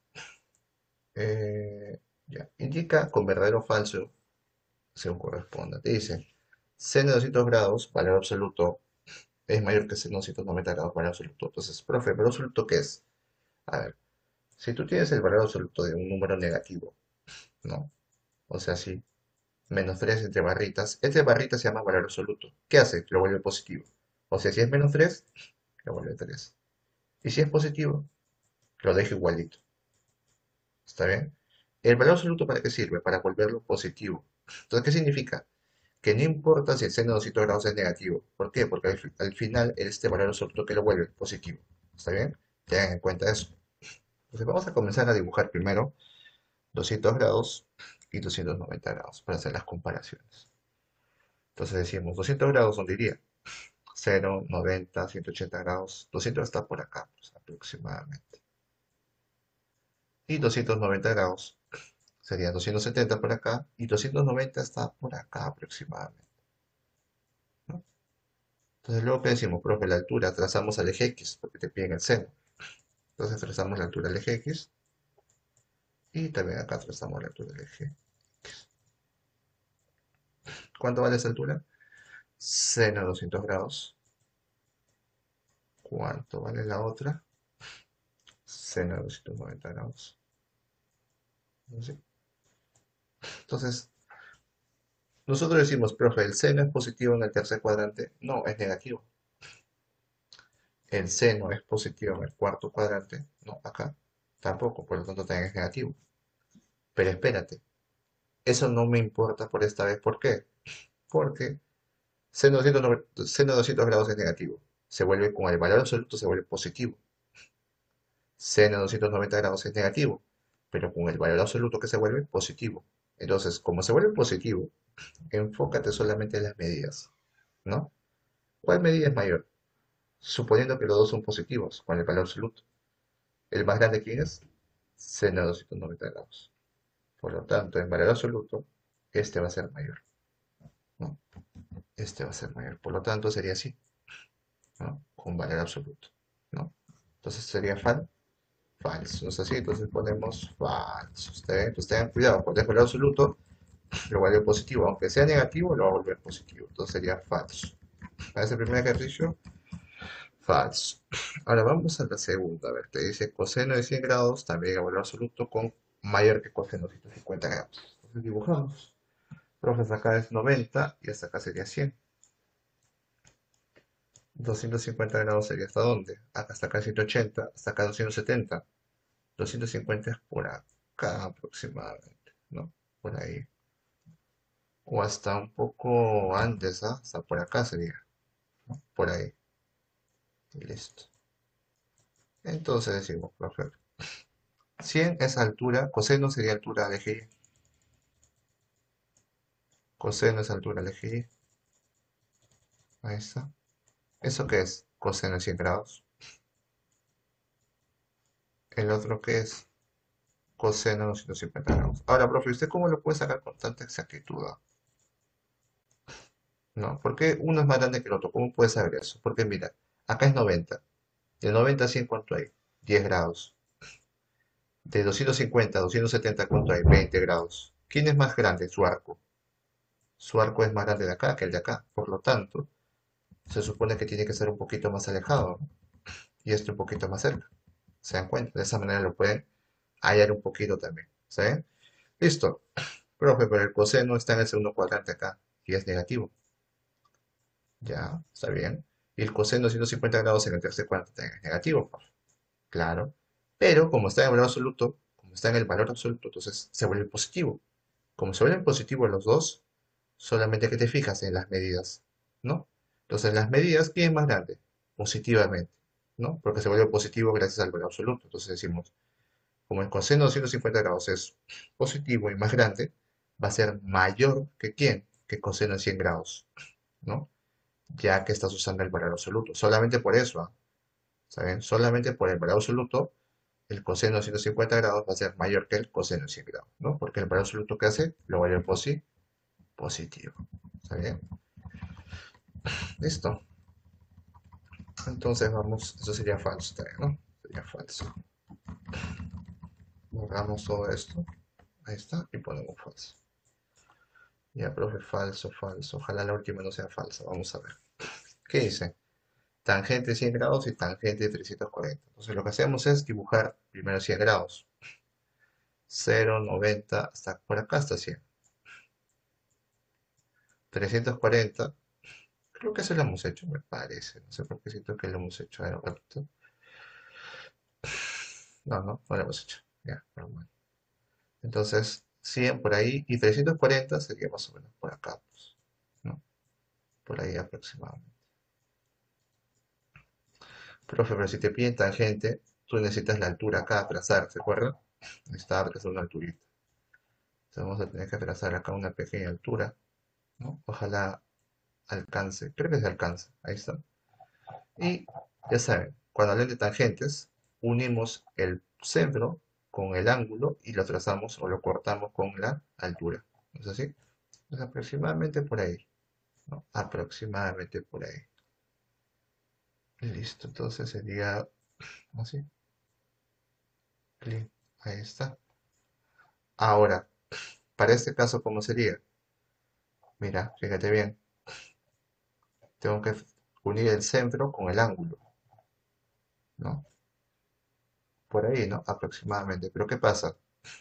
Eh, ya. Indica con verdadero o falso según corresponda. Te dice, seno de doscientos grados, valor absoluto, es mayor que seno de doscientos noventa grados, valor absoluto. Entonces, profe, ¿valor absoluto qué es? A ver, si tú tienes el valor absoluto de un número negativo, ¿no? O sea, si menos tres entre barritas, este barrita se llama valor absoluto. ¿Qué hace? Lo vuelve positivo. O sea, si es menos tres, lo vuelve tres. Y si es positivo, lo deja igualito. ¿Está bien? ¿El valor absoluto para qué sirve? Para volverlo positivo. Entonces, ¿qué significa? Que no importa si el seno de doscientos grados es negativo. ¿Por qué? Porque al, fi- al final este valor absoluto que lo vuelve positivo. ¿Está bien? Tengan en cuenta eso. Entonces vamos a comenzar a dibujar primero doscientos grados y doscientos noventa grados para hacer las comparaciones. Entonces decimos doscientos grados, ¿dónde iría? Cero, noventa, ciento ochenta grados. doscientos está por acá, pues, aproximadamente. Y doscientos noventa grados sería doscientos setenta por acá y doscientos noventa está por acá aproximadamente, ¿no? Entonces luego que decimos, profe, la altura, trazamos al eje X, porque te piden el seno. Entonces trazamos la altura del eje X y también acá trazamos la altura del eje. ¿Cuánto vale esa altura? Seno de doscientos grados. ¿Cuánto vale la otra? Seno de doscientos noventa grados. ¿Sí? Entonces, nosotros decimos, profe, ¿el seno es positivo en el tercer cuadrante? No, es negativo. ¿El seno es positivo en el cuarto cuadrante? No, acá tampoco, por lo tanto también es negativo. Pero espérate, eso no me importa por esta vez. ¿Por qué? Porque seno de doscientos, seno de doscientos grados es negativo. Se vuelve con el valor absoluto, se vuelve positivo. Seno de doscientos noventa grados es negativo, pero con el valor absoluto que se vuelve positivo. Entonces, como se vuelve positivo, enfócate solamente en las medidas, ¿no? ¿Cuál medida es mayor? Suponiendo que los dos son positivos, con el valor absoluto. ¿El más grande quién es? Seno de doscientos noventa grados. Por lo tanto, en valor absoluto, este va a ser mayor, ¿no? Este va a ser mayor. Por lo tanto, sería así, ¿no? Con valor absoluto, ¿no? Entonces sería fal, falso. ¿No es así? Entonces ponemos falso. ¿Está bien? Entonces tengan cuidado, cuando es valor absoluto, lo vuelve positivo. Aunque sea negativo, lo va a volver positivo. Entonces sería falso. Para ese primer ejercicio, falso. Ahora vamos a la segunda. A ver, te dice coseno de cien grados, también a valor absoluto, con mayor que coseno de ciento cincuenta grados. Entonces dibujamos. Profes, acá es noventa y hasta acá sería cien. doscientos cincuenta grados sería hasta dónde? Acá hasta acá ciento ochenta, hasta acá doscientos setenta. doscientos cincuenta es por acá aproximadamente, ¿no? Por ahí. O hasta un poco antes, ¿ah? Hasta por acá sería, ¿no? Por ahí. Y listo. Entonces decimos, profe, cien es altura, coseno sería altura del eje Y. Coseno es altura del eje Y. Ahí está. ¿Eso qué es? Coseno de cien grados. El otro que es coseno de doscientos cincuenta grados. Ahora, profe, ¿usted cómo lo puede sacar con tanta exactitud? ah? ¿No? ¿Por qué uno es más grande que el otro? ¿Cómo puede saber eso? Porque mira, acá es noventa. De noventa a cien, ¿cuánto hay? diez grados. De doscientos cincuenta a doscientos setenta, ¿cuánto hay? veinte grados. ¿Quién es más grande? Su arco. Su arco es más grande de acá que el de acá. Por lo tanto, se supone que tiene que ser un poquito más alejado, ¿no? Y este un poquito más cerca. ¿Se dan cuenta? De esa manera lo pueden hallar un poquito también. ¿Sí? Listo. Profe, pero el coseno está en el segundo cuadrante acá y es negativo. Ya, está bien. Y el coseno de ciento cincuenta grados en el tercer cuadrante también es negativo, profe. Claro. Pero como está en el valor absoluto, como está en el valor absoluto, entonces se vuelve positivo. Como se vuelven positivos los dos, solamente que te fijas en las medidas, ¿no? Entonces, las medidas, ¿quién es más grande? Positivamente, ¿no? Porque se vuelve positivo gracias al valor absoluto. Entonces decimos, como el coseno de ciento cincuenta grados es positivo y más grande, va a ser mayor que quién, que coseno de cien grados, ¿no? Ya que estás usando el valor absoluto. Solamente por eso, ¿ah? ¿Saben? Solamente por el valor absoluto, el coseno de ciento cincuenta grados va a ser mayor que el coseno de cien grados, ¿no? Porque el valor absoluto que hace lo vuelve posi- positivo. ¿Está bien? Listo. Entonces vamos, eso sería falso también, ¿no? Sería falso. Borramos todo esto. Ahí está. Y ponemos falso. Ya, profe, falso, falso. Ojalá la última no sea falsa. Vamos a ver. ¿Qué dice? Tangente cien grados y tangente trescientos cuarenta. Entonces lo que hacemos es dibujar primero cien grados. Cero, noventa, hasta por acá hasta cien. trescientos cuarenta. Creo que eso lo hemos hecho, me parece. No sé por qué siento que lo hemos hecho. A ver, repito. No, no, no lo hemos hecho. Ya, normal. Entonces, cien por ahí y trescientos cuarenta sería más o menos por acá, pues, ¿no? Por ahí aproximadamente. Profe, pero si te piden tangente, tú necesitas la altura acá, trazar, ¿se acuerdan? Necesitaba trazar una alturita. Entonces vamos a tener que trazar acá una pequeña altura, ¿no? Ojalá alcance, creo que se alcanza, ahí está. Y ya saben, cuando hablen de tangentes, unimos el centro con el ángulo y lo trazamos o lo cortamos con la altura. ¿No es así? Pues aproximadamente por ahí, ¿no? Aproximadamente por ahí. Listo, entonces sería así. Clic, ahí está. Ahora, para este caso, ¿cómo sería? Mira, fíjate bien. Tengo que unir el centro con el ángulo, ¿no? Por ahí, ¿no? Aproximadamente. Pero ¿qué pasa?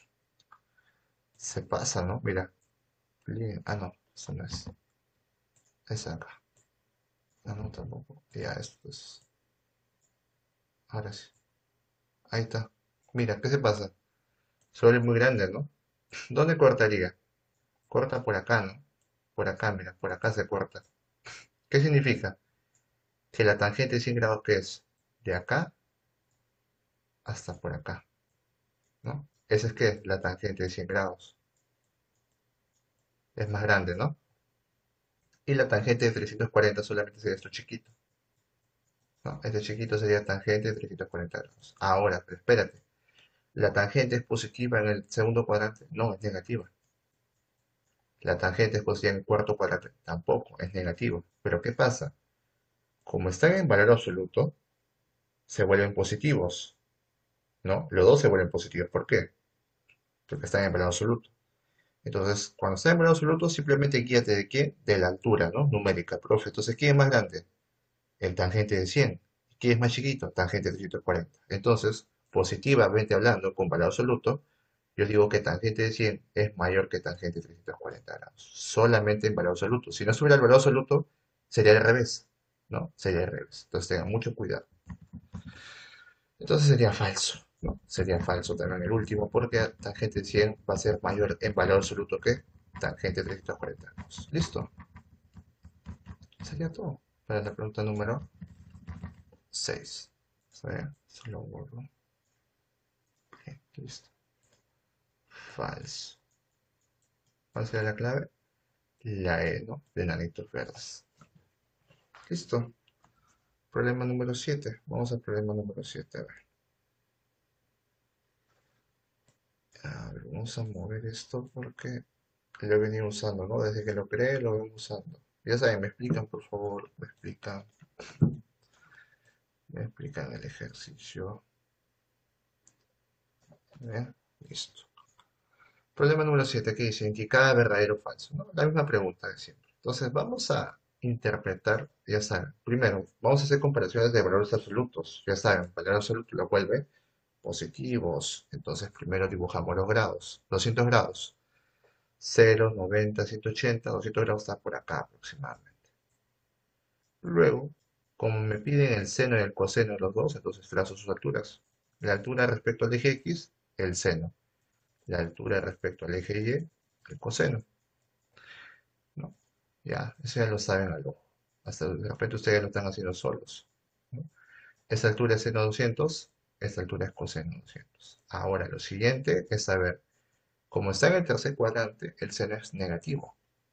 Se pasa, ¿no? Mira. Clic, ah, no, eso no es. Es acá. Ah, no, tampoco. Ya, esto es. Ahora sí. Ahí está. Mira, ¿qué se pasa? Sobre muy grande, ¿no? ¿Dónde cortaría? Corta por acá, ¿no? Por acá, mira, por acá se corta. ¿Qué significa? Que la tangente de cien grados, ¿qué es? De acá hasta por acá, ¿no? Esa es que la tangente de cien grados. Es más grande, ¿no? Y la tangente de trescientos cuarenta solamente sería esto chiquito, ¿no? Este chiquito sería tangente de trescientos cuarenta grados. Ahora, pero espérate. ¿La tangente es positiva en el segundo cuadrante? No, es negativa. ¿La tangente es positiva en el cuarto cuadrante? Tampoco, es negativa. Pero ¿qué pasa? Como están en valor absoluto, se vuelven positivos, ¿no? Los dos se vuelven positivos. ¿Por qué? Porque están en valor absoluto. Entonces, cuando está en valor absoluto, simplemente guíate de qué? De la altura, ¿no? Numérica, profe. Entonces, ¿quién es más grande? El tangente de cien. ¿Quién es más chiquito? Tangente de trescientos cuarenta. Entonces, positivamente hablando, con valor absoluto, yo digo que tangente de cien es mayor que tangente de trescientos cuarenta grados. Solamente en valor absoluto. Si no estuviera el valor absoluto, sería al revés, ¿no? Sería al revés. Entonces, tengan mucho cuidado. Entonces sería falso, ¿no? Sería falso también el último, porque tangente cien va a ser mayor en valor absoluto que tangente trescientos cuarenta grados. ¿Listo? Sería todo para la pregunta número seis. ¿Está bien? Se lo borro. Bien, listo. Falso. ¿Cuál sería la clave? La E, ¿no? De nanitos verdes. Listo. Problema número siete. Vamos al problema número siete. A ver. A ver, vamos a mover esto porque lo he venido usando, ¿no? Desde que lo creé lo vengo usando. Ya saben, me explican, por favor. Me explican. Me explican el ejercicio. Bien, listo. Problema número siete, que dice indicada verdadero o falso, ¿no? La misma pregunta de siempre. Entonces, vamos a interpretar, ya saben, primero, vamos a hacer comparaciones de valores absolutos. Ya saben, valor absoluto lo vuelve positivos. Entonces, primero dibujamos los grados. doscientos grados. cero, noventa, ciento ochenta, doscientos grados está por acá aproximadamente. Luego, como me piden el seno y el coseno de los dos, entonces trazo sus alturas. La altura respecto al eje X, el seno. La altura respecto al eje Y, el coseno, ¿no? Ya, eso ya lo saben al ojo. Hasta de repente ustedes lo están haciendo solos, ¿no? Esta altura es seno doscientos, esta altura es coseno doscientos. Ahora, lo siguiente es saber, como está en el tercer cuadrante, el seno es negativo.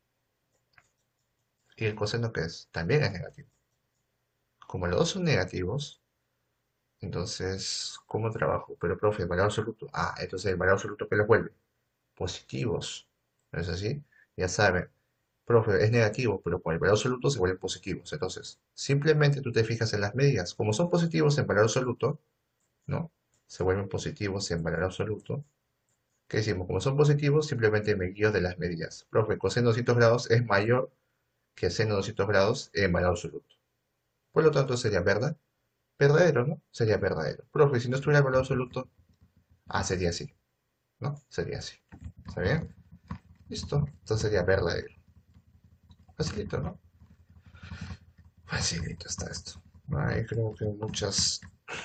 ¿Y el coseno qué es? También es negativo. Como los dos son negativos, entonces, ¿cómo trabajo? Pero, profe, el valor absoluto. Ah, entonces el valor absoluto que los vuelve positivos. ¿No es así? Ya saben, profe, es negativo, pero con el valor absoluto se vuelven positivos. Entonces, simplemente tú te fijas en las medidas. Como son positivos en valor absoluto, ¿no? Se vuelven positivos en valor absoluto. ¿Qué decimos? Como son positivos, simplemente me guío de las medidas. Profe, coseno doscientos grados es mayor que seno doscientos grados en valor absoluto. Por lo tanto, sería verdad. Verdadero, ¿no? Sería verdadero. Profe, si no estuviera el valor absoluto, ah, sería así, ¿no? Sería así. ¿Está bien? Listo. Entonces sería verdadero. Facilito, ¿no? Facilito está esto. Hay creo que muchas...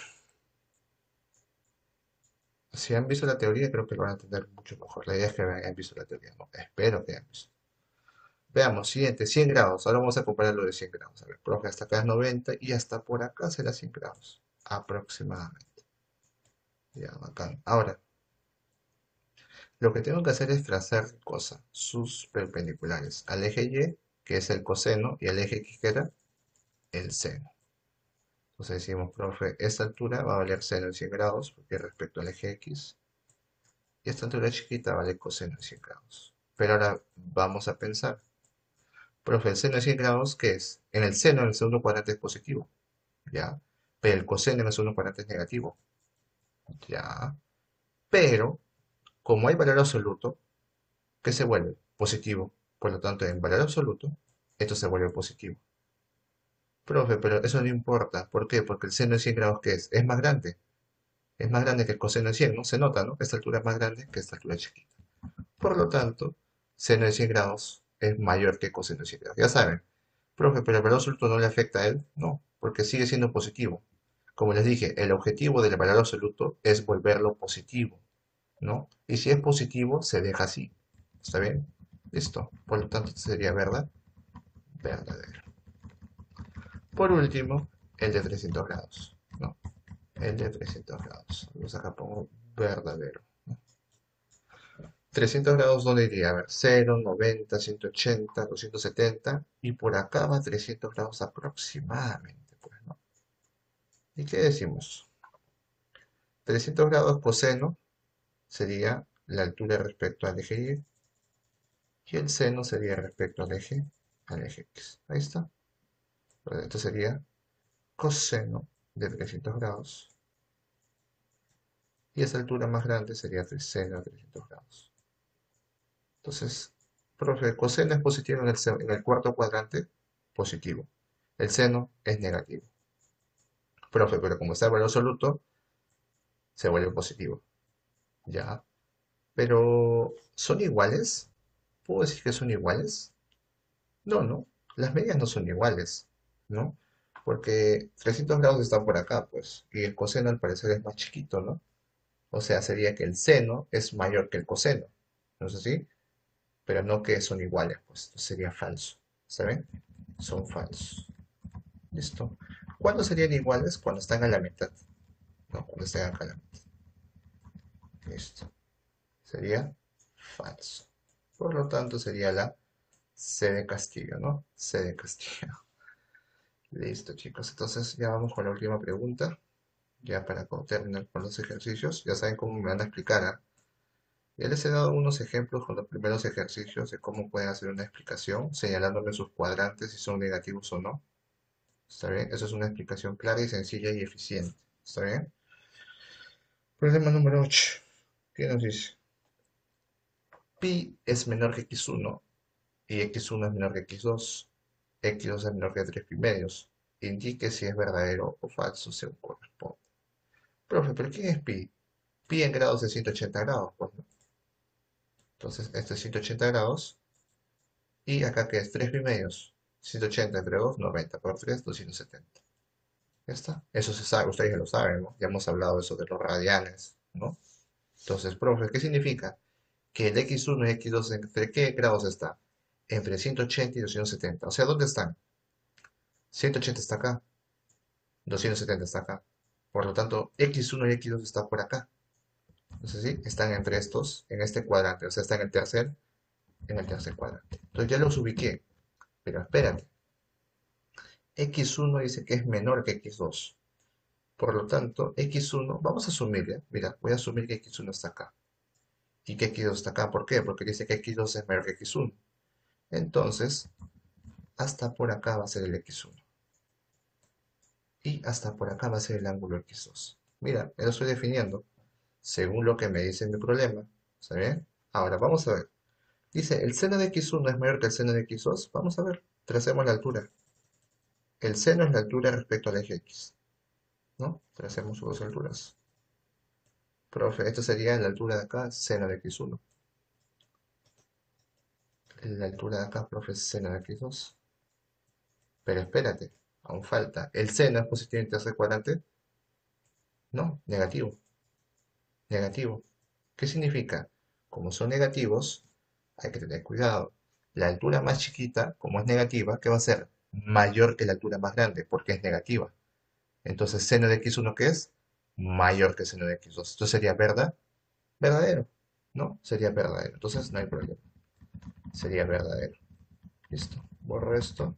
Si han visto la teoría, creo que lo van a entender mucho mejor. La idea es que hayan visto la teoría, ¿no? Espero que hayan visto. Veamos, siguiente, cien grados. Ahora vamos a comparar lo de cien grados. A ver, profe, hasta acá es noventa y hasta por acá será cien grados. Aproximadamente. Ya, bacán. Ahora, lo que tengo que hacer es trazar cosa, sus perpendiculares al eje Y, que es el coseno, y al eje X, que era el seno. Entonces decimos, profe, esta altura va a valer seno en cien grados, porque respecto al eje X, y esta altura chiquita vale coseno en cien grados. Pero ahora vamos a pensar, profe, el seno de cien grados, ¿qué es? En el seno, en el segundo cuadrante es positivo, ¿ya? Pero el coseno en el segundo cuadrante es negativo, ¿ya? Pero, como hay valor absoluto, ¿qué se vuelve? Positivo. Por lo tanto, en valor absoluto, esto se vuelve positivo. Profe, pero eso no importa. ¿Por qué? Porque el seno de cien grados, ¿qué es? Es más grande. Es más grande que el coseno de cien, ¿no? Se nota, ¿no? Esta altura es más grande que esta altura chiquita. Por lo tanto, seno de cien grados es mayor que coseno de cien grados. Ya saben, profe, pero el valor absoluto no le afecta a él. No, porque sigue siendo positivo. Como les dije, el objetivo del valor absoluto es volverlo positivo, ¿no? Y si es positivo, se deja así. ¿Está bien? Listo. Por lo tanto, sería verdad, verdadero. Por último, el de trescientos grados, ¿no? El de trescientos grados. Vamos acá pongo verdadero. trescientos grados, ¿dónde iría? A ver, cero, noventa, ciento ochenta, doscientos setenta, y por acá va trescientos grados aproximadamente, pues, ¿no? ¿Y qué decimos? trescientos grados coseno sería la altura respecto al eje Y, y el seno sería respecto al eje, al eje X. Ahí está. Pues esto sería coseno de trescientos grados, y esa altura más grande sería seno de trescientos grados. Entonces, profe, el coseno es positivo en el, se- en el cuarto cuadrante, positivo. El seno es negativo. Profe, pero como está el valor absoluto, se vuelve positivo. Ya. Pero, ¿son iguales? ¿Puedo decir que son iguales? No, no. Las medias no son iguales, ¿no? Porque trescientos grados están por acá, pues. Y el coseno al parecer es más chiquito, ¿no? O sea, sería que el seno es mayor que el coseno. ¿No es así? Pero no que son iguales, pues. Sería falso. ¿Saben? Son falsos. Listo. ¿Cuándo serían iguales? Cuando están a la mitad. No, cuando estén acá a la mitad. Listo. Sería falso. Por lo tanto, sería la C de Castillo, ¿no? C de Castillo. Listo, chicos. Entonces ya vamos con la última pregunta. Ya para co- terminar con los ejercicios. Ya saben cómo me van a explicar, ¿ah? Ya les he dado unos ejemplos con los primeros ejercicios de cómo pueden hacer una explicación, señalándome sus cuadrantes si son negativos o no. ¿Está bien? Eso es una explicación clara y sencilla y eficiente. ¿Está bien? Problema número ocho. ¿Qué nos dice? Pi es menor que x uno y x uno es menor que x dos. X dos es menor que tres pi medios. Indique si es verdadero o falso según corresponde. Profe, ¿pero quién es pi? Pi en grados de ciento ochenta grados, pues, ¿no? Entonces, este es ciento ochenta grados. Y acá que es tres pi medios. ciento ochenta entre dos, noventa por tres, doscientos setenta. Ya está. Eso se sabe, ustedes ya lo saben, ¿no? Ya hemos hablado de eso de los radianes, ¿no? Entonces, profe, ¿qué significa? Que el x uno y x dos, ¿entre qué grados está? Entre ciento ochenta y doscientos setenta. O sea, ¿dónde están? ciento ochenta está acá, doscientos setenta está acá. Por lo tanto, x uno y x dos está por acá. Entonces, sí, están entre estos, en este cuadrante. O sea, está en el tercer, en el tercer cuadrante. Entonces ya los ubiqué. Pero espérate. x uno dice que es menor que x dos. Por lo tanto, x uno, vamos a asumir, ¿ya? Mira, voy a asumir que x uno está acá. Y que x dos está acá. ¿Por qué? Porque dice que x dos es menor que x uno. Entonces, hasta por acá va a ser el x uno. Y hasta por acá va a ser el ángulo x dos. Mira, me lo estoy definiendo según lo que me dice mi problema. ¿Está bien? Ahora, vamos a ver. Dice, el seno de x uno es mayor que el seno de x dos. Vamos a ver. Tracemos la altura. El seno es la altura respecto al eje x, ¿no? Tracemos sus dos alturas. Profe, esto sería la altura de acá, seno de x uno. La altura de acá, profe, es seno de x dos. Pero espérate, aún falta. ¿El seno es positivo en tercer cuadrante? No, negativo. Negativo. ¿Qué significa? Como son negativos, hay que tener cuidado. La altura más chiquita, como es negativa, ¿qué va a ser? Mayor que la altura más grande, porque es negativa. Entonces, seno de x uno, ¿qué es? Mayor que seno de x dos. Esto sería verdad, verdadero, ¿no? Sería verdadero. Entonces, no hay problema. Sería verdadero. Listo. Borro esto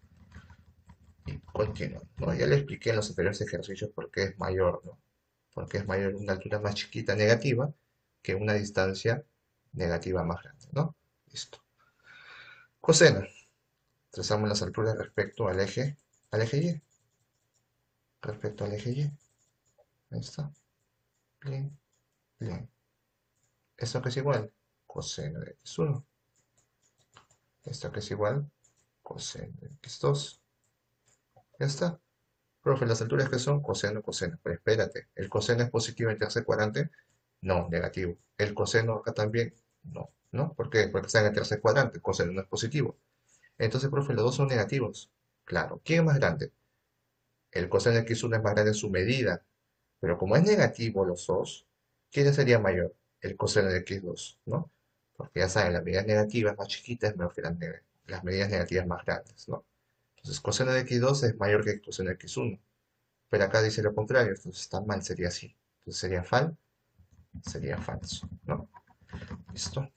y continúo, ¿no? Ya le expliqué en los anteriores ejercicios por qué es mayor, ¿no? Porque es mayor una altura más chiquita negativa que una distancia negativa más grande, ¿no? Listo. Coseno. Trazamos las alturas respecto al eje, al eje Y. Respecto al eje Y. Ahí está. Bien, bien. ¿Esto que es igual? Coseno de x uno. ¿Esto que es igual? Coseno de x dos. Ya está. Profe, las alturas que son coseno, coseno. Pero espérate, ¿el coseno es positivo en el tercer cuadrante? No, negativo. ¿El coseno acá también? No, ¿no? ¿Por qué? Porque está en el tercer cuadrante, el coseno no es positivo. Entonces, profe, los dos son negativos. Claro, ¿quién es más grande? El coseno de x uno es más grande en su medida, pero como es negativo los dos, ¿quién sería mayor? El coseno de x dos, ¿no? Porque ya saben, las medidas negativas más chiquitas es mejor que las, neg- las medidas negativas más grandes, ¿no? Entonces, coseno de x dos es mayor que coseno de x uno. Pero acá dice lo contrario, entonces está mal, sería así. Entonces sería fal, sería falso, ¿no? Listo.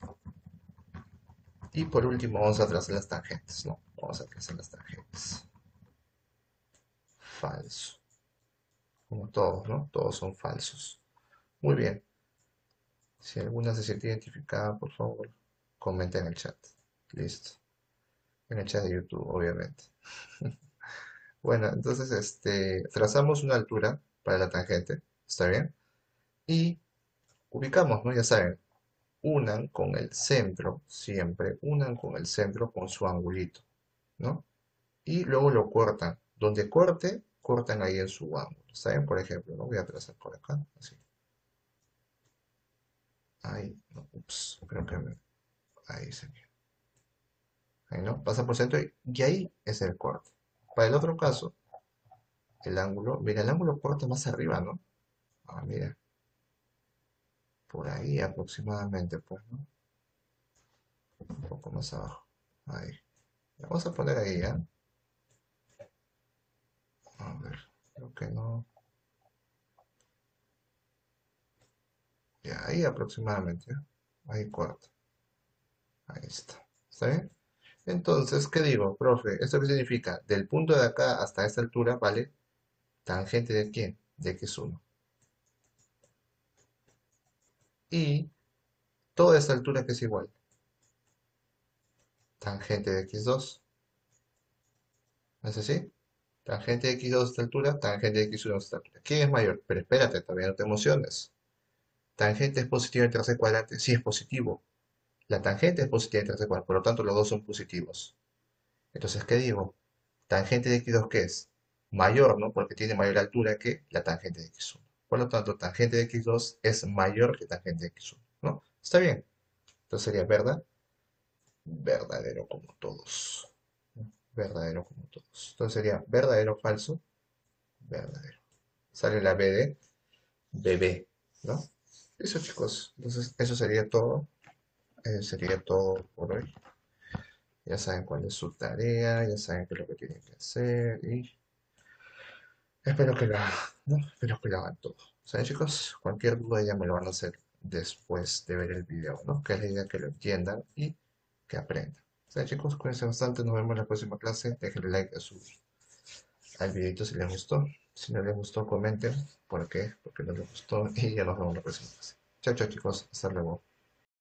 Y por último vamos a trazar las tangentes, ¿no? Vamos a trazar las tangentes. Falso. Como todos, ¿no? Todos son falsos. Muy bien. Si alguna se siente identificada, por favor, comenta en el chat. Listo. En el chat de YouTube, obviamente. Bueno, entonces, este, trazamos una altura para la tangente, ¿está bien? Y ubicamos, ¿no? Ya saben, unan con el centro, siempre, unan con el centro con su angulito, ¿no? Y luego lo cortan. Donde corte, cortan ahí en su ángulo. ¿Saben? Por ejemplo, ¿no? Voy a trazar por acá, así. Ahí, no, ups, creo que me- ahí sería. Ahí, ¿no? Pasa por centro y, y ahí es el corte. Para el otro caso, el ángulo, mira, el ángulo corta más arriba, ¿no? Ah, mira, por ahí aproximadamente, pues, ¿no? Un poco más abajo. Ahí. Vamos a poner ahí, ¿ya? A ver. Creo que no. Ya, ahí aproximadamente. Ahí corta. Ahí está. ¿Está bien? Entonces, ¿qué digo, profe? ¿Esto qué significa? Del punto de acá hasta esta altura, ¿vale? ¿Tangente de quién? De x uno. Y toda esta altura que es igual. Tangente de x dos. ¿No es así? Tangente de x dos a esta altura, tangente de x uno a esta altura. ¿Quién es mayor? Pero espérate, todavía no te emociones. Tangente es positivo en tercer cuadrante. Sí es positivo. La tangente es positiva en tercer cuadrante. Por lo tanto, los dos son positivos. Entonces, ¿qué digo? Tangente de x dos, ¿qué es? Mayor, ¿no? Porque tiene mayor altura que la tangente de x uno. Por lo tanto, tangente de x dos es mayor que tangente de x uno, ¿no? Está bien. Entonces sería verdad, verdadero como todos. ¿No? Verdadero como todos. Entonces sería verdadero, falso, verdadero. Sale la B de bebé, ¿no? Eso, chicos. Entonces, eso sería todo. Eh, sería todo por hoy. Ya saben cuál es su tarea, ya saben qué es lo que tienen que hacer y espero que lo hagan, ¿no? Espero que lo hagan todo. ¿Saben, chicos? Cualquier duda ya me lo van a hacer después de ver el video, ¿no? Que es la idea que lo entiendan y que aprendan. ¿Saben, chicos? Cuídense bastante, nos vemos en la próxima clase. Déjenle like a su, al videito si les gustó. Si no les gustó, comenten por qué, porque no les gustó y ya nos vemos en la próxima clase. Chao, chao, chicos. Hasta luego.